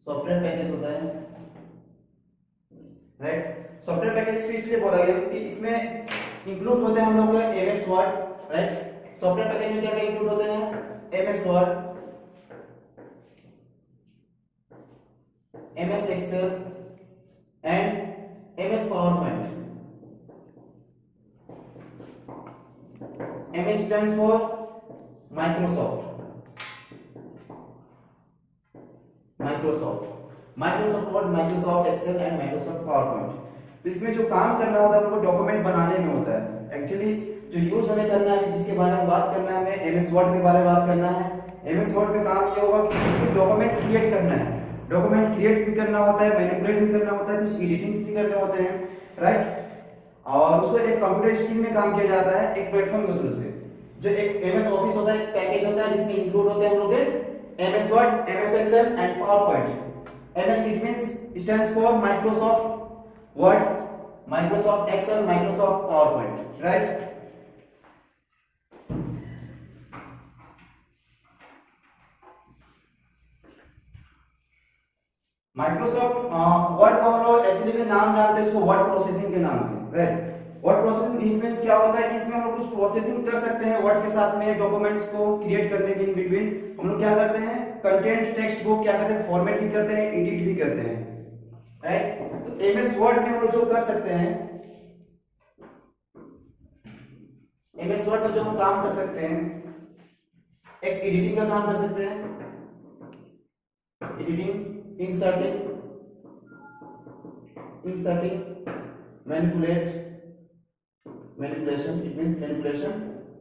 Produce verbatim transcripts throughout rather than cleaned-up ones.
Software package होता है, right. Software package को इसलिए बोला गया क्योंकि इसमें इंक्लूड होते हैं हम लोग का MS Word, right. Software package में क्या क्या इंक्लूड होते हैं? MS Word, MS Excel and MS PowerPoint. MS stands for Microsoft, Microsoft Microsoft Word, Microsoft Excel and Microsoft PowerPoint. तो इसमें जो काम करना होता है हमको डॉक्यूमेंट बनाने में होता है। एक्चुअली जो यूज हमें करना है, जिसके बारे में बात करना है, हमें एमएस वर्ड के बारे में बात करना है। एमएस वर्ड में काम ये होगा कि डॉक्यूमेंट क्रिएट करना है, डॉक्यूमेंट क्रिएट भी करना होता है, मैनिपुलेट भी करना होता है, कुछ एडिटिंग्स भी करने होते हैं, राइट। और उसको एक कंप्यूटर स्क्रीन में काम किया जाता है, एक प्लेटफॉर्म के थ्रू से। जो एक एमएस ऑफिस होता है, एक पैकेज होता है जिसमें इंक्लूड होते हैं हम लोग के MS Word, MS Excel and PowerPoint. MS it means stands for Microsoft Word, Microsoft Excel, Microsoft PowerPoint, right. Microsoft Word को हम लोग एक्चुअली में नाम जानते हैं उसको वर्ड प्रोसेसिंग के नाम से, right. Word processing it means क्या होता है कि इसमें हम लोग कुछ प्रोसेसिंग कर सकते हैं वर्ड के साथ में, डॉक्यूमेंट्स को क्रिएट करने के इन बिटवीन हम लोग क्या करते हैं, कंटेंट टेक्स्ट को क्या करते हैं, फॉर्मेट भी करते हैं, एडिट भी करते हैं, राइट। तो एमएस वर्ड में हम लोग जो कर सकते हैं, एमएस वर्ड में जो हम काम कर सकते हैं, एक एडिटिंग का काम कर सकते हैं, editing, inserting, inserting, manipulate, manipulation, it means manipulation,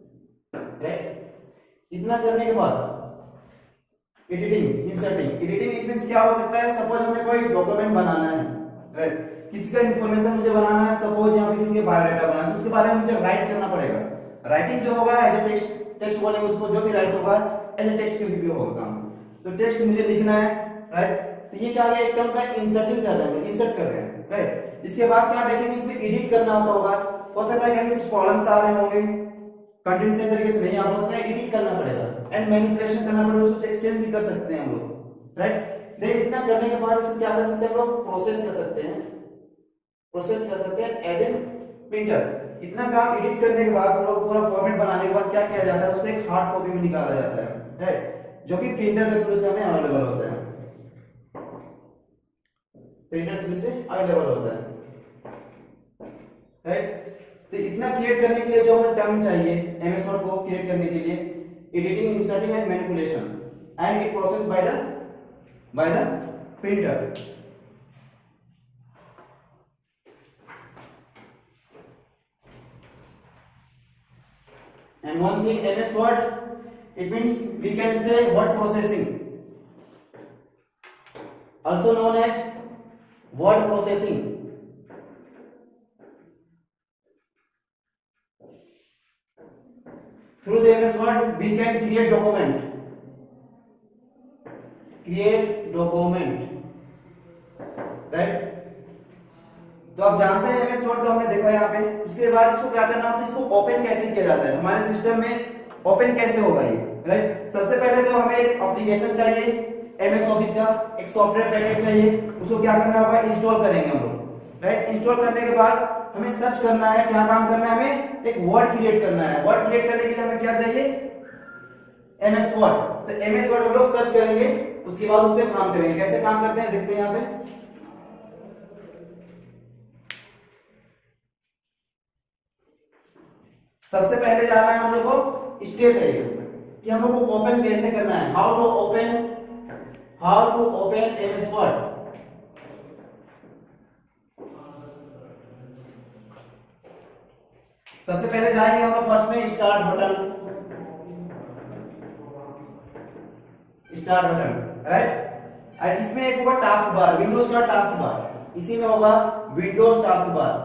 right. इतना करने के बाद editing, inserting, editing it means क्या हो सकता है, सपोज हमें कोई डॉक्यूमेंट बनाना है, राइट। किसी का इंफॉर्मेशन मुझे बनाना है, सपोज यहाँ पे किसी के बायोडाटा बनाना है, तो उसके बारे में मुझे राइट करना पड़ेगा। राइटिंग जो होगा एज ए टेक्स्ट, टेक्स्ट बोलेंगे उसको, जो भी राइट होगा एज ए टेक्स्ट के व्यू होगा काम। तो टेक्स्ट मुझे लिखना है, राइट। तो ये क्या है, एक टर्म का इंसर्टिंग कर रहे हैं, इंसर्ट कर रहे हैं, राइट। इसके बाद क्या देखेंगे, इसमें एडिट करना होगा। हो सकता है कहीं कुछ प्रॉब्लम्स आ रहे होंगे, कंटेंट सही तरीके से नहीं आ रहा, तो एडिट करना पड़ेगा एंड मैनिपुलेशन करना पड़ेगा, उसको एक्सचेंज भी कर सकते हैं हम लोग, राइट। देन इतना करने के बाद इसको क्या कर सकते हैं हम लोग, प्रोसेस कर सकते हैं, प्रोसेस कर सकते हैं एज ए प्रिंटर। इतना काम एडिट करने के बाद हम लोग पूरा फॉर्मेट बनाने के बाद क्या किया जाता है, उसको एक हार्ड कॉपी में निकाला जाता है, राइट, जो कि प्रिंटर के थ्रू से हमें अवेलेबल होता है, प्रिंटर थ्रू से अवेलेबल होता है, राइट। तो इतना क्रिएट करने के लिए जो हमें टर्म चाहिए एमएस वर्ड को क्रिएट करने के लिए, editing, inserting and manipulation, and it process by the by the printer. And one thing, M S Word, it means we can say word processing, also known as word processing. Through the M S Word, we can create document, create document, right? तो आप जानते हैं MS Word तो हमने देखा यहाँ पे। उसके बाद इसको क्या करना होता है, इसको ओपन कैसे किया जाता है, हमारे सिस्टम में ओपन कैसे होगा ये, राइट। सबसे पहले तो हमें एक एप्लीकेशन चाहिए एमएस ऑफिस का, एक सॉफ्टवेयर पैकेज चाहिए, उसको क्या करना होगा, इंस्टॉल करेंगे हम लोग, राइट। इंस्टॉल करने के बाद हमें सर्च करना है, क्या काम करना है, हमें एक वर्ड क्रिएट करना है। वर्ड क्रिएट करने के लिए हमें क्या चाहिए, एमएस वर्ड। तो एमएस वर्ड हम लोग सर्च करेंगे, उसके बाद उस पर काम करेंगे। कैसे काम करते हैं देखते हैं यहाँ पे। सबसे पहले जाना है हम लोग को स्टेप है कि हम लोग को ओपन कैसे करना है, how to open, how to open MS Word. सबसे पहले जाएंगे हम लोग फर्स्ट में start button, start button, right. और इसमें एक होगा टास्क बार, विंडोज का टास्क बार, इसी में होगा Windows task bar,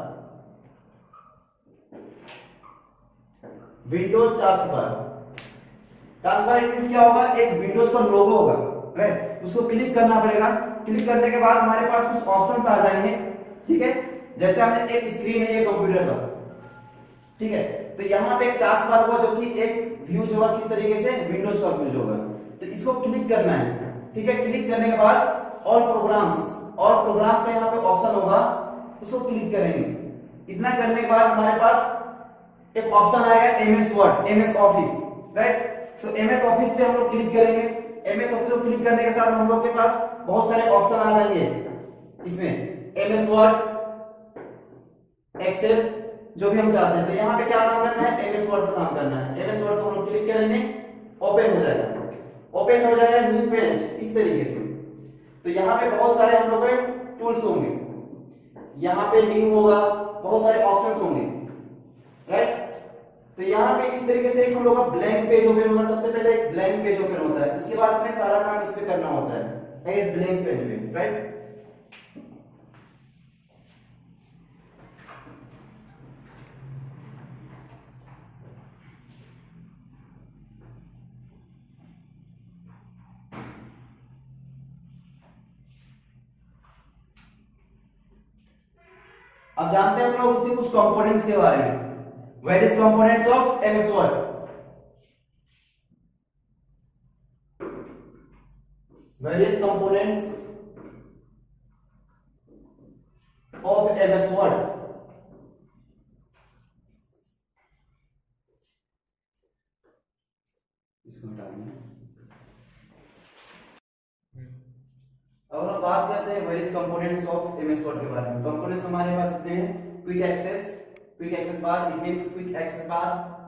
Windows task bar. Task bar means क्या होगा, एक विंडोज का लोगो होगा, राइट। उसको क्लिक करना पड़ेगा। क्लिक करने के बाद हमारे पास कुछ ऑप्शंस आ जाएंगे, ठीक है। जैसे हमने एक स्क्रीन है ये कंप्यूटर का, ठीक है। तो यहाँ पे एक टास्क बार होगा जो कि एक व्यूज होगा, किस तरीके से, विंडोज का व्यूज होगा। तो इसको क्लिक करना है, ठीक है। क्लिक करने के बाद ऑल प्रोग्राम्स, ऑल प्रोग्राम्स का यहाँ पे ऑप्शन होगा, उसको क्लिक करेंगे। इतना करने के बाद हमारे पास एक ऑप्शन आएगा MS Word, MS Office, right. तो एमएस ऑफिस पे हम लोग क्लिक करेंगे। एमएस ऑफिस को क्लिक करने के साथ हम लोग के पास बहुत सारे ऑप्शन आ जाएंगे इसमें, एमएस वर्ड, एक्सेल, जो भी हम चाहते हैं। तो यहाँ पे क्या काम करना है, एमएस वर्ड का काम करना है। एमएस वर्ड को हम लोग क्लिक करेंगे, ओपन हो जाएगा, ओपन हो जाएगा न्यू पेज इस तरीके से। तो यहाँ पे बहुत सारे हम लोग के टूल्स होंगे, यहाँ पे न्यू होगा, बहुत सारे ऑप्शंस होंगे, राइट। तो यहाँ पे इस तरीके से एक हम लोग का ब्लैंक पेज ओपन होगा। सबसे पहले एक ब्लैंक पेज ओपन होता है, उसके बाद हमें सारा काम इस पे करना होता है, एक ब्लैंक पेज में, राइट। अब जानते हैं हम लोग इसे कुछ कंपोनेंट्स के बारे में, various components of MS Word. Various components of MS Word. इसको हटा देंगे। अब हम बात करते हैं various components of MS Word के बारे में। कंपोनेंट्स हमारे पास इतने हैं, quick access, quick access bar, it means quick access bar,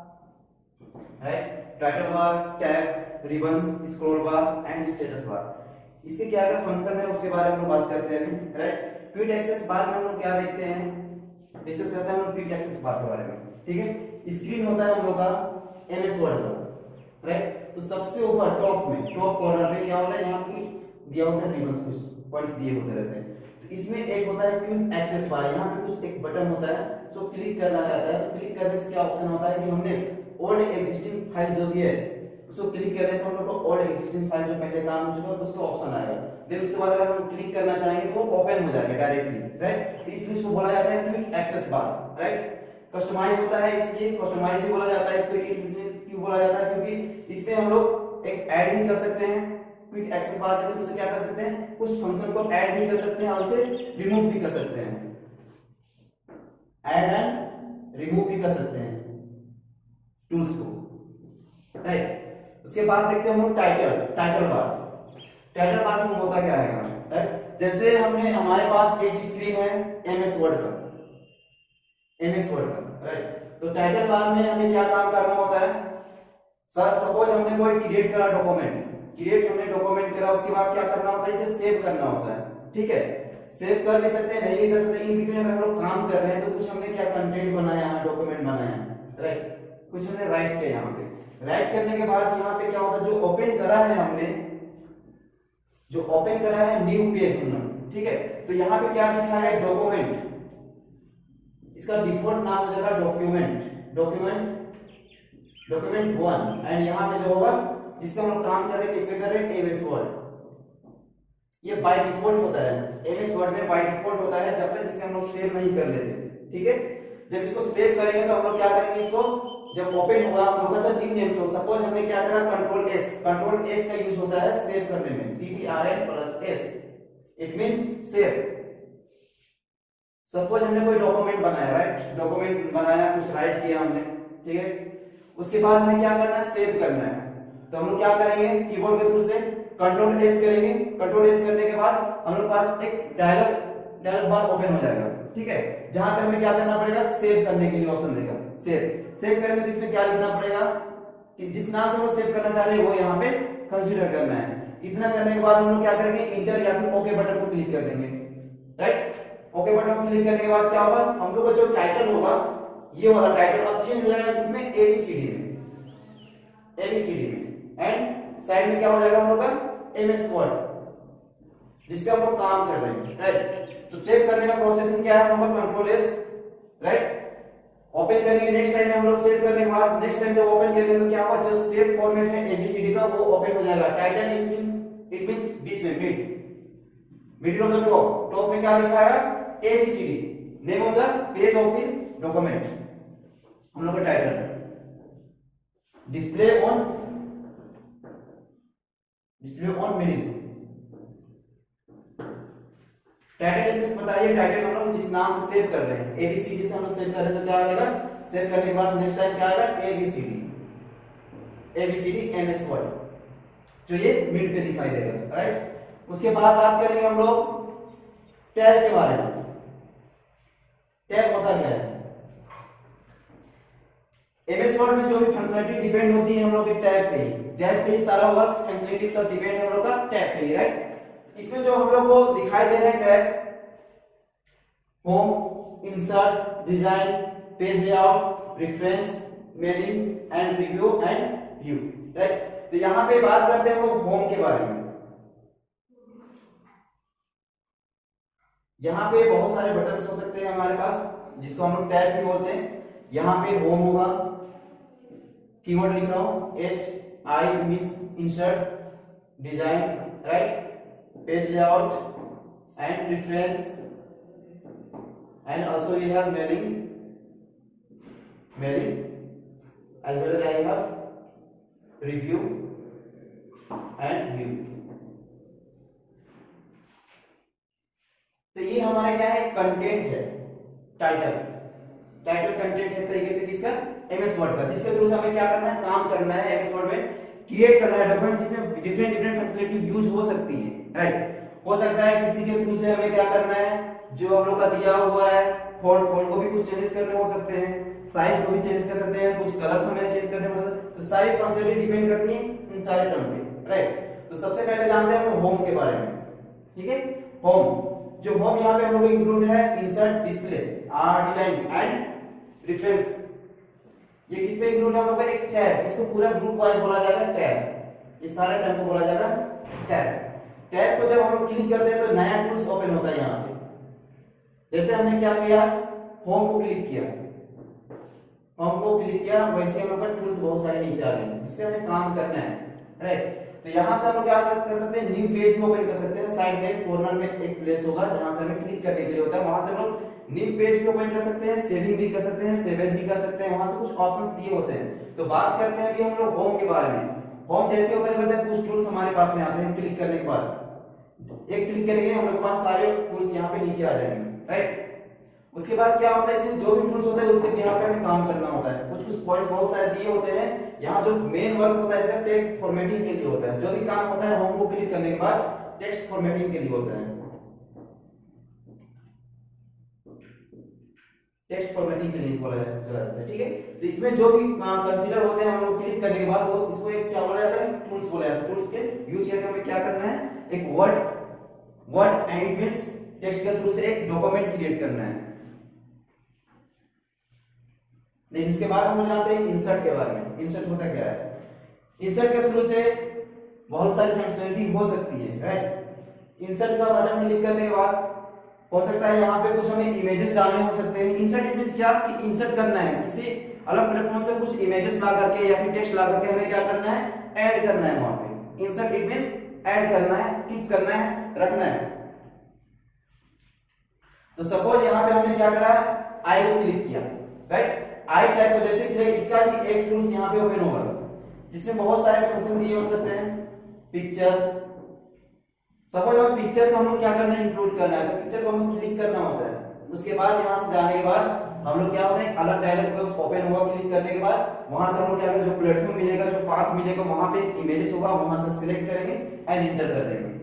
right, title bar, tab, ribbons, scroll bar and status bar. इसके क्या क्या फंक्शन है उसके बारे में हम बात करते हैं, राइट। क्विक एक्सेस बार में हम लोग क्या देखते हैं, डिस्कस करते हैं हम लोग क्विक एक्सेस बार के बारे में, ठीक है। स्क्रीन होता है हम लोग का एमएस वर्ड का, राइट। तो सबसे ऊपर टॉप में, टॉप कॉर्नर में क्या होता है, यहाँ पे दिया होता है रिबन्स, कुछ पॉइंट्स दिए होते रहते हैं। तो इसमें एक होता है क्विक एक्सेस बार, यहाँ पे कुछ एक बटन होता है, सो क्लिक करना रहता है। तो क्लिक करने से क्या ऑप्शन होता है कि हमने ओल्ड एग्जिस्टिंग फाइल जो भी है उसको क्लिक करने से हम लोग को ओल्ड एग्जिस्टिंग फाइल जो पहले काम हो चुका है उसका ऑप्शन आएगा। फिर उसके बाद अगर हम क्लिक करना चाहेंगे तो वो ओपन हो जाएगा डायरेक्टली, राइट। तो इसलिए इसको बोला जाता है quick access bar, right. Customize होता है, इसलिए कस्टमाइज भी बोला जाता है इसको। क्यों बोला जाता है, क्योंकि इसमें हम लोग एक ऐड भी कर सकते हैं। क्विक एक्सेस बार करके उसे क्या कर सकते हैं, कुछ फंक्शन को ऐड भी कर सकते हैं और उसे रिमूव भी कर सकते हैं, ऐड एंड रिमूव भी कर सकते हैं टूल्स को, राइट। उसके बाद देखते हैं हम लोग title, title bar. Title bar में होता क्या है, राइट। जैसे हमने हमारे पास एक स्क्रीन है एमएस वर्ड का, एमएस वर्ड का, राइट। तो टाइटल बार में हमें क्या काम करना होता है, सपोज हमने कोई क्रिएट करा डॉक्यूमेंट, क्रिएट हमने डॉक्यूमेंट करा, उसके बाद क्या करना होता है, इसे सेव करना होता है, ठीक है। सेव कर भी सकते हैं, नहीं भी कर सकते। इन बिटवीन अगर हम लोग काम कर रहे हैं तो कुछ हमने क्या कंटेंट बनाया है, डॉक्यूमेंट बनाया, राइट, कुछ हमने राइट किया। यहाँ पे राइट करने के बाद यहाँ पे क्या होता है, जो ओपन करा है हमने, जो ओपन करा है न्यू पेज हमने, ठीक है। तो यहाँ पे क्या लिखा है, डॉक्यूमेंट, इसका डिफॉल्ट नाम हो जाएगा document, document, document one. And यहाँ पे जो होगा जिसका हम लोग काम कर रहे हैं, किसपे कर रहे हैं, एमएस वर्ड। ये बाय डिफॉल्ट होता है, एमएस वर्ड में बाय डिफॉल्ट होता है जब तक इसे हम लोग सेव नहीं कर लेते, ठीक है। जब इसको सेव करेंगे तो हम लोग क्या करेंगे, इसको जब ओपन होगा हम लोग का न्यू नेम से, सपोज हमने क्या करा, कंट्रोल एस, कंट्रोल एस का यूज होता है सेव करने में, C T R N plus S, it means save. Suppose हमने कोई डॉक्यूमेंट बनाया, राइट, डॉक्यूमेंट बनाया, कुछ राइट किया हमने, ठीक है। उसके बाद हमें क्या करना है, सेव करना है। तो हम लोग क्या करेंगे, कीबोर्ड के थ्रू से कंट्रोल एस करेंगे। कंट्रोल एस करने के बाद हम लोग पास एक डायलॉग डायलॉग बार ओपन हो जाएगा, ठीक है। जहां पे हमें क्या करना पड़ेगा, सेव करने के लिए ऑप्शन देगा, सेव। सेव करेंगे तो इसमें क्या लिखना पड़ेगा कि जिस नाम से वो सेव करना चाह रहे हैं वो यहाँ पे कंसीडर करना है। इतना करने के बाद हम लोग क्या करेंगे, इंटर या फिर ओके बटन को क्लिक कर देंगे, राइट। ओके बटन को क्लिक करने के बाद क्या होगा, हम लोग का जो टाइटल होगा, ये वाला टाइटल अब चेंज हो जाएगा किसमें, एबीसीडी में, एबीसीडी में। एंड साइड में क्या हो जाएगा हम लोग का, एमएस वर्ड, जिसका हम लोग काम कर रहे हैं, राइट। तो सेव करने का प्रोसेसिंग क्या है, हम लोग कंट्रोल एस, राइट, ओपन करेंगे। नेक्स्ट टाइम हम लोग सेव करने के बाद नेक्स्ट टाइम जब ओपन करेंगे तो क्या होगा, जो सेव फॉर्मेट है एबीसीडी का वो ओपन हो जाएगा। टाइटल इज इट मींस बीच में, mid, middle of the top, top में क्या लिखा है, ABCD, name of the page of in document, हम लोग का title. Display on, display on middle, title इसमें बताइए, टाइटल हम लोग जिस नाम से सेव कर रहे हैं, एबीसीडी से हम लोग सेव कर रहे हैं तो क्या आएगा, सेव करने के बाद नेक्स्ट टाइम क्या आएगा, एबीसीडी, एबीसीडी एमएस वर्ड, जो ये मिड पे दिखाई देगा, राइट। उसके बाद बात करेंगे हम लोग टैब के बारे में। टैब होता क्या है, एमएस वर्ड में जो भी फंक्शनलिटी डिपेंड होती है हम लोग के टैब पे ही, टैब पे ही सारा वर्क फंक्शनलिटी सब डिपेंड है हम लोग का टैब पे ही, राइट। इसमें जो हम लोग को दिखाई दे रहे हैं tab, home, insert, design, page layout, reference, mailing and review and view, right. तो यहां पे बात करते हैं हम लोग होम के बारे में। यहां पे बहुत सारे बटन्स हो सकते हैं हमारे पास, जिसको हम लोग टैब भी बोलते हैं। यहां पे होम होगा, कीवर्ड लिख रहा हूं, H I means insert, design, right, page layout and reference, and also we have mailing, mailing as well as I have review and view। तो ये हमारा क्या है, कंटेंट है, टाइटल, टाइटल कंटेंट है तरीके से किसका, एमएस वर्ड का, जिसके थ्रू से हमें क्या करना है, काम करना है एमएस वर्ड में, क्रिएट करना है डॉक्यूमेंट जिसमें डिफरेंट डिफरेंट फंक्शनलिटी यूज हो सकती है, राइट। हो सकता है किसी के थ्रू से हमें क्या करना है, जो हम लोग का दिया हुआ है फॉन्ट, फॉन्ट को भी कुछ चेंजेस करने हो सकते हैं, साइज को भी चेंज कर सकते हैं, कुछ कलर्स हमें चेंज करने हो सकते हैं, तो सारी फंक्शनलिटी डिपेंड करती है इन सारे टर्म पे, राइट। तो सबसे पहले जानते हैं हम होम के बारे में, ठीक है। होम, जो होम यहाँ पे हम लोग इंक्लूड है insert, display, or, design and reference. ये किस पे इंक्लूड है हम लोग का, एक टैब, इसको पूरा ग्रुप वाइज बोला जाएगा टैब, ये सारे टर्म को बोला जाएगा टैब। टैब को जब हम लोग क्लिक करते हैं तो नया टूल्स ओपन होता है यहाँ पे। जैसे हमने क्या किया, होम को क्लिक किया, होम को क्लिक किया, वैसे हम लोग का टूल्स बहुत सारे नीचे आ गए जिसपे हमें काम करना है, राइट। तो यहाँ से हम लोग क्या कर सकते हैं, न्यू पेज में ओपन कर सकते हैं, साइड में कॉर्नर में एक प्लेस होगा जहां से हमें क्लिक करने के लिए होता है, वहां से हम लोग न्यू पेज भी ओपन कर सकते हैं, सेविंग भी कर सकते हैं, सेव एज भी कर सकते हैं, वहां से कुछ ऑप्शंस दिए होते हैं। तो बात करते हैं अभी हम लोग होम के बारे में। होम जैसे ओपन करते हैं कुछ टूल्स हमारे पास में आते हैं, क्लिक करने के बाद एक क्लिक करेंगे हम लोग के पास सारे टूल्स यहाँ पे नीचे आ जाएंगे, राइट। उसके बाद क्या होता है, इसमें जो भी टूल्स होते हैं उसके यहाँ पे हमें काम करना होता है, कुछ कुछ पॉइंट्स बहुत सारे दिए होते हैं। यहाँ जो मेन वर्क होता है इसका टेक्स्ट फॉर्मेटिंग के लिए होता है, जो भी काम होता है होम को क्लिक करने के बाद टेक्स्ट फॉर्मेटिंग के लिए होता है, टेक्स्ट फॉर्मेटिंग के लिए बोला जाता है, ठीक है। तो इसमें जो भी कंसीडर होते हैं हम लोग क्लिक करने के बाद वो इसको एक क्या बोला जाता है, टूल्स बोला जाता है। टूल्स के यूज करके हमें क्या करना है, एक word word and it means text के थ्रू से एक डॉक्यूमेंट क्रिएट करना है। लेकिन इसके बाद हम जानते हैं इंसर्ट के बारे में। इंसर्ट होता क्या है, इंसर्ट के थ्रू से बहुत सारी फंक्शनलिटी हो सकती है, राइट। इंसर्ट का बटन क्लिक करने के बाद हो सकता है यहाँ पे कुछ हमें इमेजेस डालने हो सकते हैं। इंसर्ट इट मींस क्या कि इंसर्ट करना है, किसी अलग प्लेटफॉर्म से कुछ इमेजेस ला करके या फिर टेक्स्ट ला करके हमें क्या करना है, ऐड करना है वहां पे। इंसर्ट इट मींस ऐड करना है, कीप करना है, रखना है। तो सपोज यहाँ पे हमने क्या करा, आई को क्लिक किया, राइट। आई टैब को जैसे क्लिक, इसका भी एक टूल्स यहाँ पे ओपन होगा जिसमें बहुत सारे फंक्शन दिए हो सकते हैं। पिक्चर्स, सपोज हम पिक्चर्स हम लोग क्या करना है, इंक्लूड करना है, तो पिक्चर को हमें क्लिक करना होता है। उसके बाद यहाँ से जाने के बाद हम लोग क्या होता है, अलग डायलॉग बॉक्स ओपन होगा क्लिक करने के बाद, वहां से हम लोग क्या करेंगे, जो प्लेटफॉर्म मिलेगा, जो पाथ मिलेगा, वहां पे इमेजेस होगा, वहां से सिलेक्ट करेंगे एंड इंटर कर देंगे।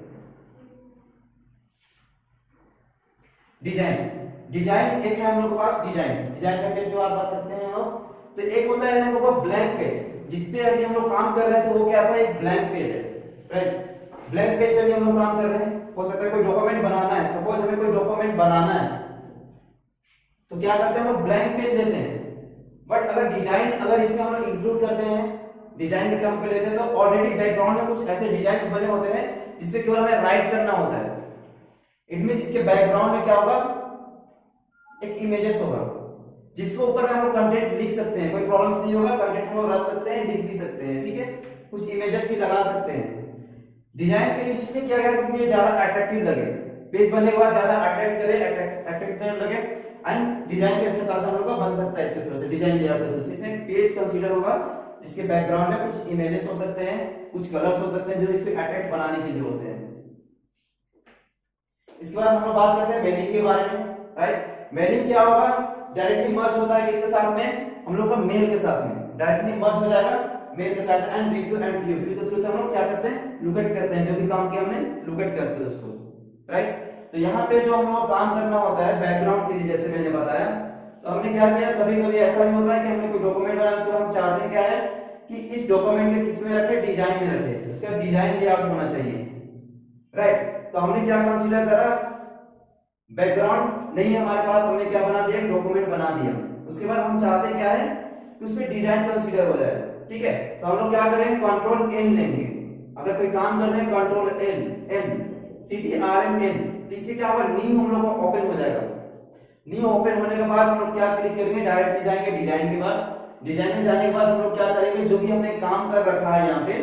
डिजाइन, डिजाइन एक है हम लोग के पास, डिजाइन डिजाइन का पेज के बाद बात करते हैं हम लोग। तो एक होता है हम लोग का ब्लैंक पेज, जिसपे अभी हम लोग काम कर रहे थे, वो क्या था, एक ब्लैंक पेज है, राइट। ब्लैंक पेज पे भी हम लोग काम कर रहे हैं। हो सकता है कोई डॉक्यूमेंट बनाना है, सपोज हमें कोई डॉक्यूमेंट बनाना है तो क्या करते हैं हम लोग, ब्लैंक पेज लेते हैं। बट अगर डिजाइन अगर इसमें हम लोग इंक्लूड करते हैं, डिजाइन के टर्म पे लेते हैं, तो ऑलरेडी बैकग्राउंड में कुछ ऐसे डिजाइन बने होते हैं जिसपे केवल हमें राइट करना होता है। इट मींस इसके बैकग्राउंड में क्या होगा, एक इमेजेस होगा जिसके ऊपर हम लोग कंटेंट लिख सकते हैं, कोई प्रॉब्लम्स नहीं होगा, कंटेंट हम लोग रख सकते हैं, लिख भी सकते हैं, ठीक है। कुछ इमेजेस भी लगा सकते हैं। डिजाइन का यूज इसलिए किया गया क्योंकि ये ज्यादा अट्रैक्टिव लगे, पेज बनने के बाद ज्यादा अट्रैक्ट करे, अट्रैक्टिव लगे, एंड डिजाइन भी अच्छा खासा हम लोग का बन सकता है इसके थ्रू से, डिजाइन लेआउट के थ्रू से। इसमें पेज कंसीडर होगा जिसके बैकग्राउंड में कुछ इमेजेस हो सकते हैं, कुछ कलर्स हो सकते हैं जो इसको अट्रैक्ट बनाने के लिए होते हैं। इसके बाद हम लोग बात करते हैं मेलिंग के बारे में, राइट। मेलिंग क्या होगा, डायरेक्टली मर्ज होता है किसके साथ में, हम लोग का मेल के साथ में, डायरेक्टली मर्ज हो जाएगा मेल के साथ। And review and view, view के थ्रू से हम लोग क्या करते हैं, लुकेट करते हैं, जो भी काम किया हमने लुकेट करते हैं उसको, राइट। तो यहाँ पे जो हम लोग काम करना होता है बैकग्राउंड के लिए, जैसे मैंने बताया, तो हमने क्या किया, कभी कभी ऐसा भी होता है कि हमने कोई डॉक्यूमेंट बनाया, उसको हम चाहते हैं क्या है कि इस डॉक्यूमेंट के किस में रखे, डिजाइन में रखे, उसका डिजाइन लेआउट होना चाहिए, राइट। तो हमने क्या कंसीडर करा, बैकग्राउंड नहीं है हमारे पास, हमने क्या बना दिया, डॉक्यूमेंट बना दिया। उसके बाद हम चाहते क्या है कि उसमें डिजाइन कंसीडर हो जाए, ठीक है। तो हम लोग क्या करेंगे, कंट्रोल एन लेंगे, अगर कोई काम कर रहे हैं control N, N C T R M N, तो इससे क्या होगा, न्यू हम लोग का ओपन हो जाएगा। न्यू ओपन होने के बाद हम लोग क्या क्लिक करेंगे, डायरेक्टली जाएंगे डिजाइन के बाद, डिजाइन में जाने के बाद हम लोग क्या करेंगे, जो भी हमने काम कर रखा है यहाँ पे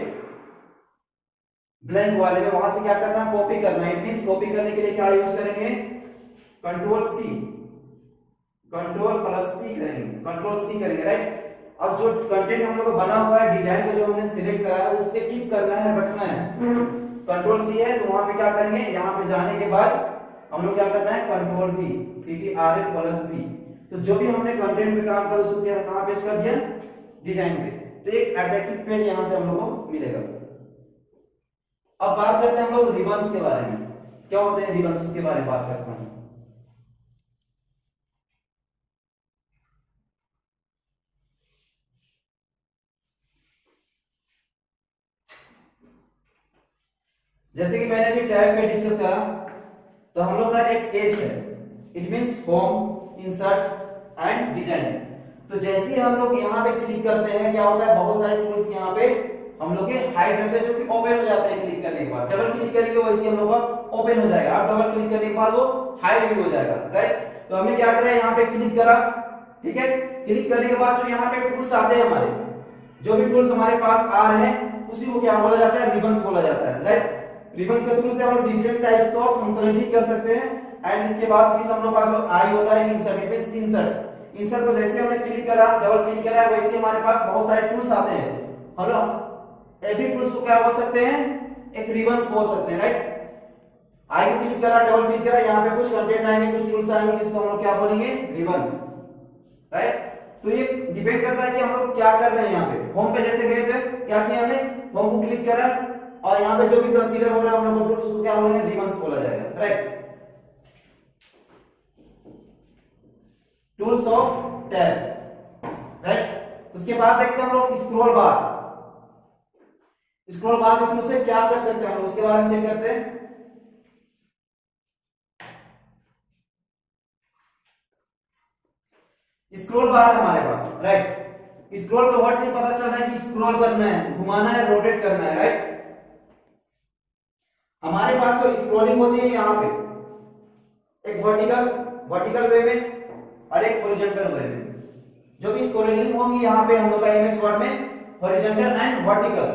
ब्लैंक वाले में, वहां से क्या करना है, कॉपी करना है। इट मींस कॉपी करने के लिए क्या यूज करेंगे, control C, control plus C करेंगे, कंट्रोल सी करेंगे, राइट। अब जो कंटेंट हम लोग को बना हुआ है डिजाइन को जो हमने सिलेक्ट करा है उस पे कीप करना है, रखना है, कंट्रोल सी है, तो वहां पे क्या करेंगे, यहाँ पे जाने के बाद हम लोग क्या करना है, control B, C T R L plus B. तो जो भी हमने कंटेंट पे काम करा उसको क्या कहां पेस्ट कर दिया, डिजाइन पे। तो एक अट्रैक्टिव पेज यहां से हम लोग को मिलेगा। अब बात करते हैं हम लोग रिबन्स के बारे में, क्या होते हैं रिबन्स, उसके बारे में बात करते हैं। जैसे कि मैंने अभी टैब पे डिस्कस करा, तो हम लोग का एक एज है, it means home, insert and design. तो जैसे ही हम लोग यहाँ पे क्लिक करते हैं क्या होता है, बहुत सारे टूल्स यहाँ पे हम लोग के हाइड रहते हैं जो कि ओपन हो जाते हैं क्लिक करने के बाद। डबल क्लिक करेंगे वैसे हम लोग का ओपन हो जाएगा, और डबल क्लिक करने के बाद वो हाइड भी हो जाएगा, राइट। तो हमने क्या करा, यहाँ पे क्लिक करा, ठीक है। क्लिक करने के बाद जो यहाँ पे टूल्स आते हैं हमारे, जो भी टूल्स हमारे पास आ रहे हैं उसी को क्या बोला जाता है, रिबन्स बोला जाता है, राइट। रिबन्स के थ्रू से हम लोग डिफरेंट टाइप्स ऑफ फंक्शनलिटी कर सकते हैं। एंड इसके बाद फिर हम लोग का जो आई होता है insert, it means insert. Insert को जैसे हमने क्लिक करा, डबल क्लिक करा, वैसे हमारे पास बहुत सारे टूल्स आते हैं। हम लोग एवरी टूल्स को क्या बोल सकते हैं, एक रिबन्स बोल सकते हैं, राइट। आई को क्लिक करा, डबल क्लिक करा, यहाँ पे कुछ कंटेंट आएंगे, कुछ टूल्स आएंगे जिसको हम लोग क्या बोलेंगे, रिबन्स, राइट। तो ये डिपेंड करता है कि हम लोग क्या कर रहे हैं। यहाँ पे होम पे जैसे गए थे, क्या किया हमने, होम को क्लिक करा और यहाँ पे जो भी कंसीडर हो रहा है हम लोग टूल्स उसको क्या बोलेंगे, रिबन्स बोला जाएगा, right. Tools of tab, right. उसके बाद देखते हैं हम लोग स्क्रॉल बार। स्क्रॉल बार के थ्रू से क्या कर सकते हैं हम लोग, उसके बारे में चेक करते हैं। स्क्रॉल बार है हमारे पास, राइट। स्क्रॉल का वर्ड से पता चल रहा है कि स्क्रॉल करना है, घुमाना है, रोटेट करना है, राइट। हमारे पास जो स्क्रॉलिंग होती है यहाँ पे एक वर्टिकल वर्टिकल वे में और एक हॉरिजॉन्टल वे में। जो भी स्क्रॉलिंग होंगी यहाँ पे हम लोग का एमएस वर्ड में horizontal and vertical,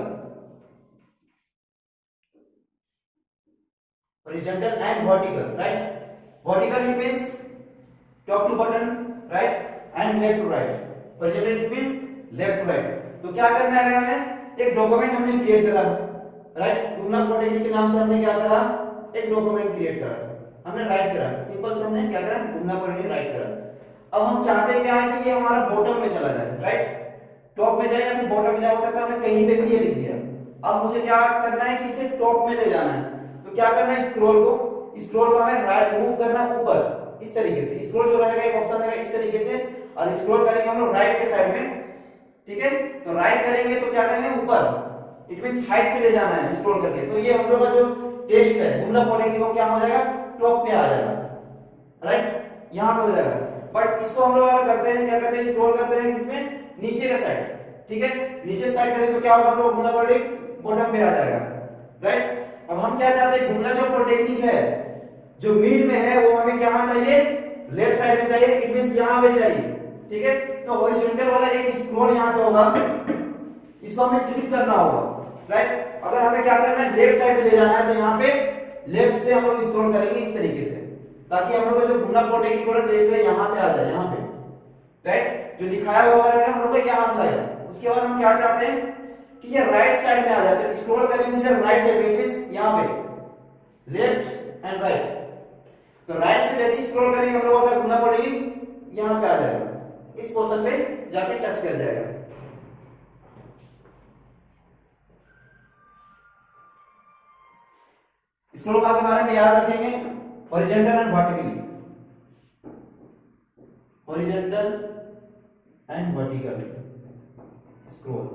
horizontal and vertical, right. Vertical it means top to button, right, and left to right. Horizontal it means left to right. तो क्या करना है हमें, एक डॉक्यूमेंट हमने क्रिएट करा, राइट। गुमनाम प्रोटेक्टिव के नाम से हमने क्या करा, एक डॉक्यूमेंट क्रिएट करा, हमने राइट करा, सिंपल से हमने क्या करा, गुमनाम प्रोटेक्टिव राइट करा। अब हम चाहते क्या है कि ये हमारा बॉटम में चला जाए, राइट। टॉप में जाए या फिर बॉटम में जाए, हो सकता है हमने कहीं पे भी ये लिख दिया। अब मुझे क्या करना है कि इसे टॉप में ले जाना है, तो क्या करना है, स्क्रॉल को स्क्रॉल को हमें राइट मूव करना ऊपर, इस तरीके से। स्क्रॉल जो रहेगा एक ऑप्शन रहेगा इस तरीके से, और स्क्रॉल करेंगे हम लोग राइट के साइड में, ठीक है। तो राइट करेंगे तो क्या करेंगे, ऊपर, इट मींस हाइट पे ले जाना है स्क्रॉल करके। तो ये हम लोग का जो टेक्स्ट है गुमनाम प्रोटेक्टिव वो क्या हो जाएगा, टॉप पे आ जाएगा, राइट, यहाँ पे हो जाएगा। बट इसको हम लोग अगर करते हैं, क्या करते हैं, स्क्रॉल करते हैं किसमें, नीचे का साइड, ठीक है। नीचे साइड करेंगे तो क्या होगा, हम लोग गुमनाम प्रोटेक्टिव बॉटम पे आ जाएगा, राइट। अब हम क्या चाहते हैं, गुमनाम जो प्रोटेक्टिव है जो मिड में है वो हमें क्या चाहिए, लेफ्ट साइड में चाहिए, इट मींस यहाँ पे चाहिए, ठीक है। तो हॉरिजॉन्टल वाला एक स्क्रॉल यहाँ पे होगा, इसको हमें क्लिक करना होगा, राइट। अगर हमें क्या करना है, लेफ्ट साइड में ले जाना है, तो यहाँ पे लेफ्ट से हम लोग स्क्रॉल करेंगे इस तरीके से, ताकि हम लोग का जो गुमनाम प्रोटेक्टिव वाला टेक्स्ट है यहाँ पे आ जाए, यहाँ पे, राइट। जो लिखाया हुआ रहेगा हम लोग का यहाँ से आएगा। उसके बाद हम क्या चाहते हैं कि ये राइट साइड में आ जाए, तो स्क्रॉल करेंगे इधर राइट साइड में, मींस यहाँ पे लेफ्ट एंड राइट, तो राइट पे जैसे स्क्रॉल करेंगे हम लोग, अगर घूमना पड़ेगी यहां पे आ जाएगा, इस पोर्शन पे जाके टच कर जाएगा। स्क्रॉल बार के बारे में याद रखेंगे, horizontal and vertically, horizontal and vertical scroll.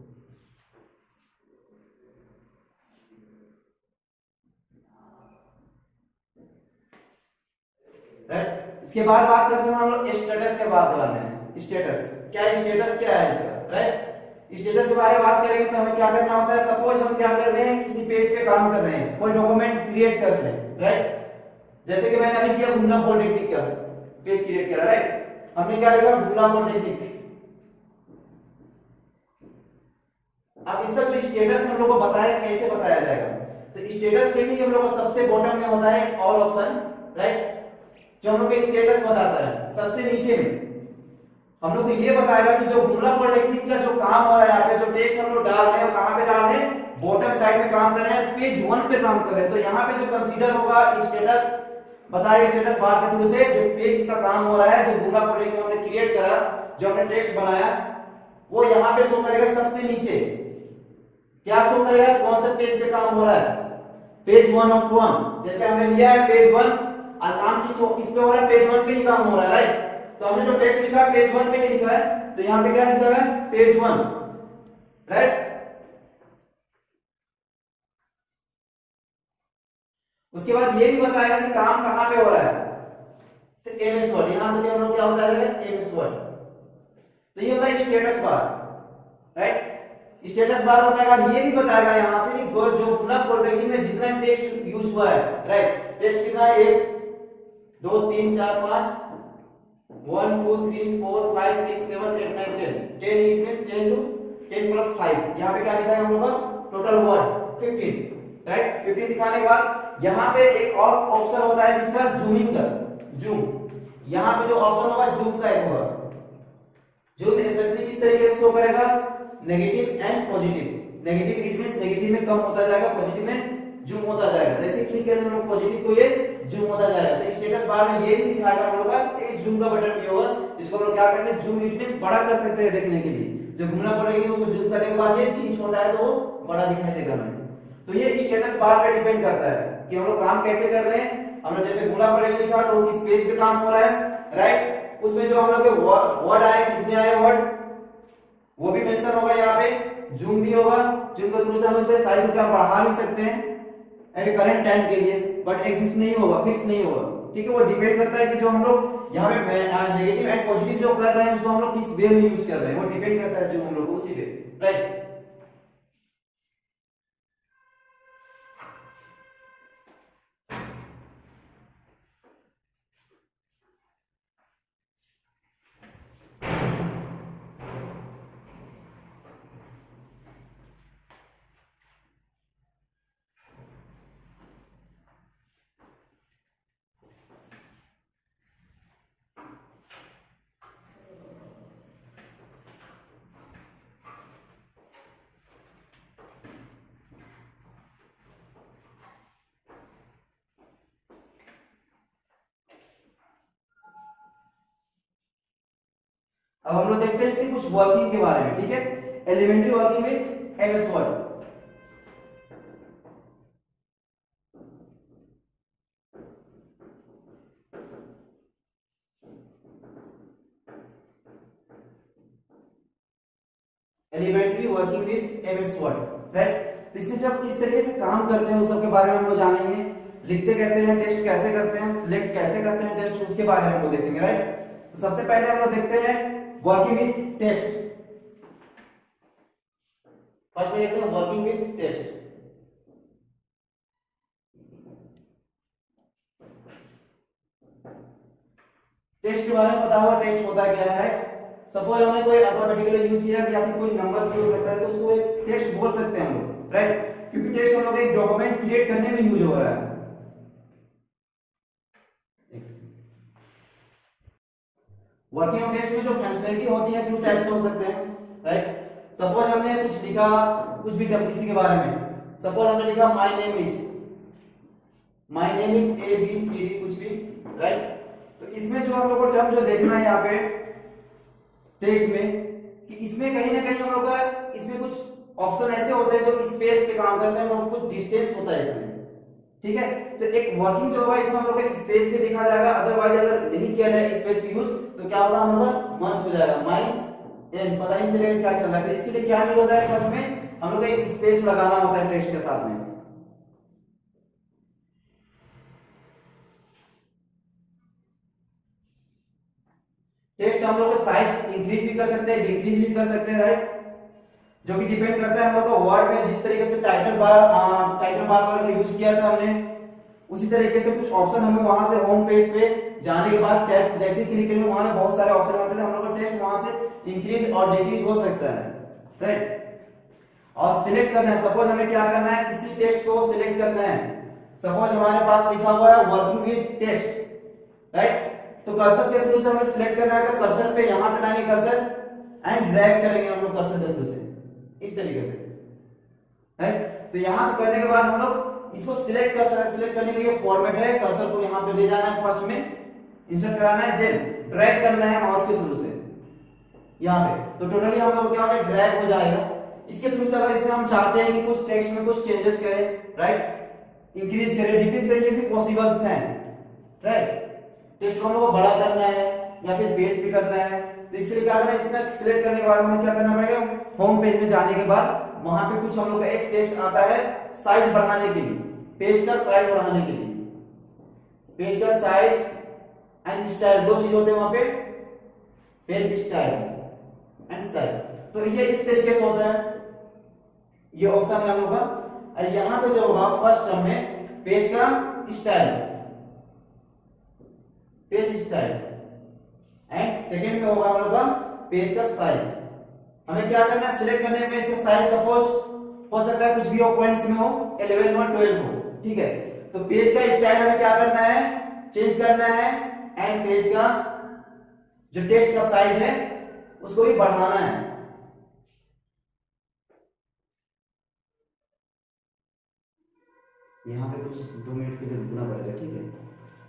Right, इसके बाद बात करते हैं हम लोग स्टेटस के बारे में। स्टेटस क्या है, स्टेटस क्या है इसका, राइट। स्टेटस के बारे में बात करेंगे तो हमें क्या करना होता है, सपोज हम क्या कर रहे हैं, किसी पेज पे काम कर रहे हैं, कोई डॉक्यूमेंट क्रिएट कर रहे हैं, राइट। जैसे कि मैंने अभी किया गुमला पॉलिटेक्निक का पेज क्रिएट करा, राइट। हमने क्या लिखा, गुमला पॉलिटेक्निक। अब इसका जो स्टेटस हम लोग को बताया, कैसे बताया जाएगा, तो स्टेटस के लिए हम लोग को सबसे बॉटम में होता है ऑल ऑप्शन, राइट, जो हम लोग का स्टेटस बताता है। सबसे नीचे में हम लोग को ये बताएगा कि जो गुमला पॉलिटेक्निक का जो काम हो रहा है, यहाँ पे जो टेक्स्ट हम लोग डाल रहे हैं वो कहाँ पे डाल रहे हैं, बॉटम साइड में काम कर रहे हैं, पेज वन पे काम कर रहे हैं। तो यहाँ पे जो कंसीडर होगा स्टेटस बताया, स्टेटस बार के थ्रू से जो पेज का काम हो रहा है, जो गुमला पॉलिटेक्निक हमने क्रिएट करा, जो हमने टेक्स्ट बनाया, वो यहाँ पे शो करेगा सबसे नीचे। क्या शो करेगा, कौन सा पेज पे काम हो रहा है, पेज वन ऑफ वन। जैसे हमने लिया है पेज वन, काम किस किस पे हो रहा है, पेज वन पे ही काम हो रहा है, राइट। तो हमने जो टेक्स्ट लिखा है पेज वन पे ही लिखा है, तो यहाँ पे क्या लिखा है, पेज वन, राइट। उसके बाद ये भी बताएगा कि काम कहां पे हो रहा है, तो एमएस वर्ड, यहां से भी हम लोग क्या होता है, एमएस वर्ड। तो ये होता है status bar, right. Status bar बताएगा, ये भी बताएगा यहां से कि जो गुमला पॉलिटेक्निक में जितना टेक्स्ट यूज हुआ है, राइट। टेक्स्ट कितना है, एक दो तीन चार पांच, one two three four five six seven eight nine ten, ten it means ten to ten plus five. यहाँ पे क्या लिखा है हम लोग का, total word fifteen, right. Fifteen दिखाने के बाद यहाँ पे एक और ऑप्शन होता है जिसका जूमिंग का, जूम। यहाँ पे जो ऑप्शन होगा जूम का एक होगा, जूम स्पेशली किस तरीके से शो करेगा, negative and positive. Negative it means negative में कम होता जाएगा, पॉजिटिव में जूम होता जाएगा। जैसे क्लिक करेंगे हम लोग पॉजिटिव को, ये जूम होता जाएगा। तो स्टेटस बार में ये भी दिखाएगा हम लोग का, एक जूम का बटन भी होगा, जिसको हम लोग क्या करते हैं, जूम इट मींस बड़ा कर सकते हैं देखने के लिए। जो घूमना पड़ेगा उसको जूम करने के बाद ये चीज छोटा है तो वो बड़ा दिखाई देगा हमें। तो ये स्टेटस बार पे डिपेंड करता है कि हम लोग काम कैसे कर रहे हैं। हम लोग जैसे घूमना पड़ेगा लिखा तो किस पेज पे काम हो रहा है, राइट। उसमें जो हम लोग के वर्ड आए, कितने आए वर्ड, वो भी मेंशन होगा यहाँ पे। जूम भी होगा, जूम के थ्रू से हम इसे साइज को बढ़ा भी सकते हैं एट करंट टाइम के लिए, बट एग्जिस्ट नहीं होगा, फिक्स नहीं होगा, ठीक है। वो डिपेंड करता है कि जो हम लोग यहाँ पे नेगेटिव एंड पॉजिटिव जो कर रहे हैं उसको हम लोग किस वे में यूज कर रहे हैं, वो डिपेंड करता है जो हम लोग उसी पे, राइट। अब हम लोग देखते हैं इसकी कुछ वर्किंग के बारे में, ठीक है। Elementary working with MS Word. Elementary working with MS Word, right. तो इसमें जब किस तरीके से काम करते हैं उस सब के बारे में हम लोग जानेंगे। लिखते कैसे हैं, टेक्स्ट कैसे करते हैं, सिलेक्ट कैसे करते हैं टेक्स्ट, उसके बारे में हम लोग देखेंगे, राइट। तो सबसे पहले हम लोग देखते हैं वर्किंग विथ टेक्स्ट। फर्स्ट में देखते हैं वर्किंग विथ टेक्स्ट। टेक्स्ट के बारे में पता होगा, टेक्स्ट होता क्या है, राइट। सपोज हमने कोई अल्फाबेटिकली यूज किया या फिर कोई नंबर्स यूज करता है तो उसको एक टेक्स्ट बोल सकते हैं हम लोग, राइट। क्योंकि टेक्स्ट हम लोग एक डॉक्यूमेंट क्रिएट करने में यूज हो रहा है। वर्किंग ऑफ टेक्स्ट में जो फंक्शनैलिटी होती है टू टाइप्स हो सकते हैं, राइट। सपोज हमने कुछ लिखा, कुछ भी किसी के बारे में, सपोज हमने लिखा my name is, my name is A B C D, कुछ भी राइट। तो इसमें जो हम लोग को टर्म जो देखना है यहाँ पे टेक्स्ट में कि इसमें कहीं ना कहीं हम लोग का इसमें कुछ ऑप्शन ऐसे होते हैं जो स्पेस पे काम करते हैं, मतलब कुछ डिस्टेंस होता है इसमें, ठीक है। तो एक वर्किंग जो होगा इसमें हम लोग को स्पेस पे दिखा जाएगा, अदरवाइज अगर नहीं किया जाए स्पेस का यूज तो क्या होगा, हम लोग का मंच हो जाएगा, माइंड एंड पता ही नहीं चलेगा क्या चल रहा है। तो इसके लिए क्या नीड होता है, फर्स्ट में हम लोग को एक स्पेस लगाना होता है टेक्स्ट के साथ में। टेक्स्ट हम लोग साइज इंक्रीज भी कर सकते हैं, डिक्रीज भी कर सकते हैं, राइट, जो कि डिपेंड करता है हम लोग को वर्ड में जिस तरीके से टाइटल बार टाइटल बार वगैरह यूज किया था हमने, उसी तरीके से कुछ ऑप्शन हमें वहां से होम पेज पे जाने के बाद टैब जैसे क्लिक करेंगे वहां में बहुत सारे ऑप्शन होते हैं, हम लोग का टेक्स्ट वहां से इंक्रीज और डिक्रीज हो सकता है, राइट। और सिलेक्ट करना है, सपोज हमें क्या करना है, किसी टेक्स्ट को सिलेक्ट करना है, सपोज हमारे पास लिखा हुआ है वर्किंग विद टेक्स्ट, राइट, तो कर्सर के थ्रू से हमें सिलेक्ट करना है, तो कर्सर पे यहां पे लाएंगे कर्सर एंड ड्रैग करेंगे हम लोग कर्सर के थ्रू से इस तरीके से, राइट। तो यहां से करने के बाद हम लोग इसको सिलेक्ट कर सकते हैं, सिलेक्ट करने के लिए फॉर्मेट है, कर्सर को यहां पे ले जाना है, फर्स्ट में इंसर्ट कराना है, देन ड्रैग करना है माउस के थ्रू से यहां पे, तो टोटली हम लोग क्या हो जाएगा, ड्रैग हो जाएगा। इसके थ्रू से अगर इसमें हम चाहते हैं कि कुछ टेक्स्ट में कुछ चेंजेस करें, राइट, इंक्रीज करें, डिक्रीज करें, ये भी पॉसिबल्स हैं, राइट। टेक्स्ट को हम लोग को बड़ा करना है या फिर पेज पे करना है, तो इसके लिए क्या करना है, इसमें सिलेक्ट करने के बाद हमें क्या करना पड़ेगा, होम पेज में जाने के बाद वहां पे कुछ हम लोग का एक टेक्स्ट आता है साइज बढ़ाने के लिए, पेज का साइज बढ़ाने के लिए, पेज का साइज एंड स्टाइल दो चीज होते हैं वहां पे, पेज स्टाइल एंड साइज। तो ये इस तरीके से होता है, ये ऑप्शन है हम लोग का। और यहां पे जो होगा फर्स्ट टर्म में पेज का style, page style and second में होगा हम लोग का पेज का साइज। हमें क्या करना है, सिलेक्ट करने में इसका साइज सपोज हो सकता है कुछ भी हो, पॉइंट्स में हो, इलेवन हो, ट्वेल्व हो, ठीक है। तो पेज का स्टाइल हमें क्या करना है, चेंज करना है, एंड पेज का जो टेक्स्ट का साइज है उसको भी बढ़ाना है। यहां पे कुछ दो मिनट के लिए रुकना पड़ेगा, ठीक है।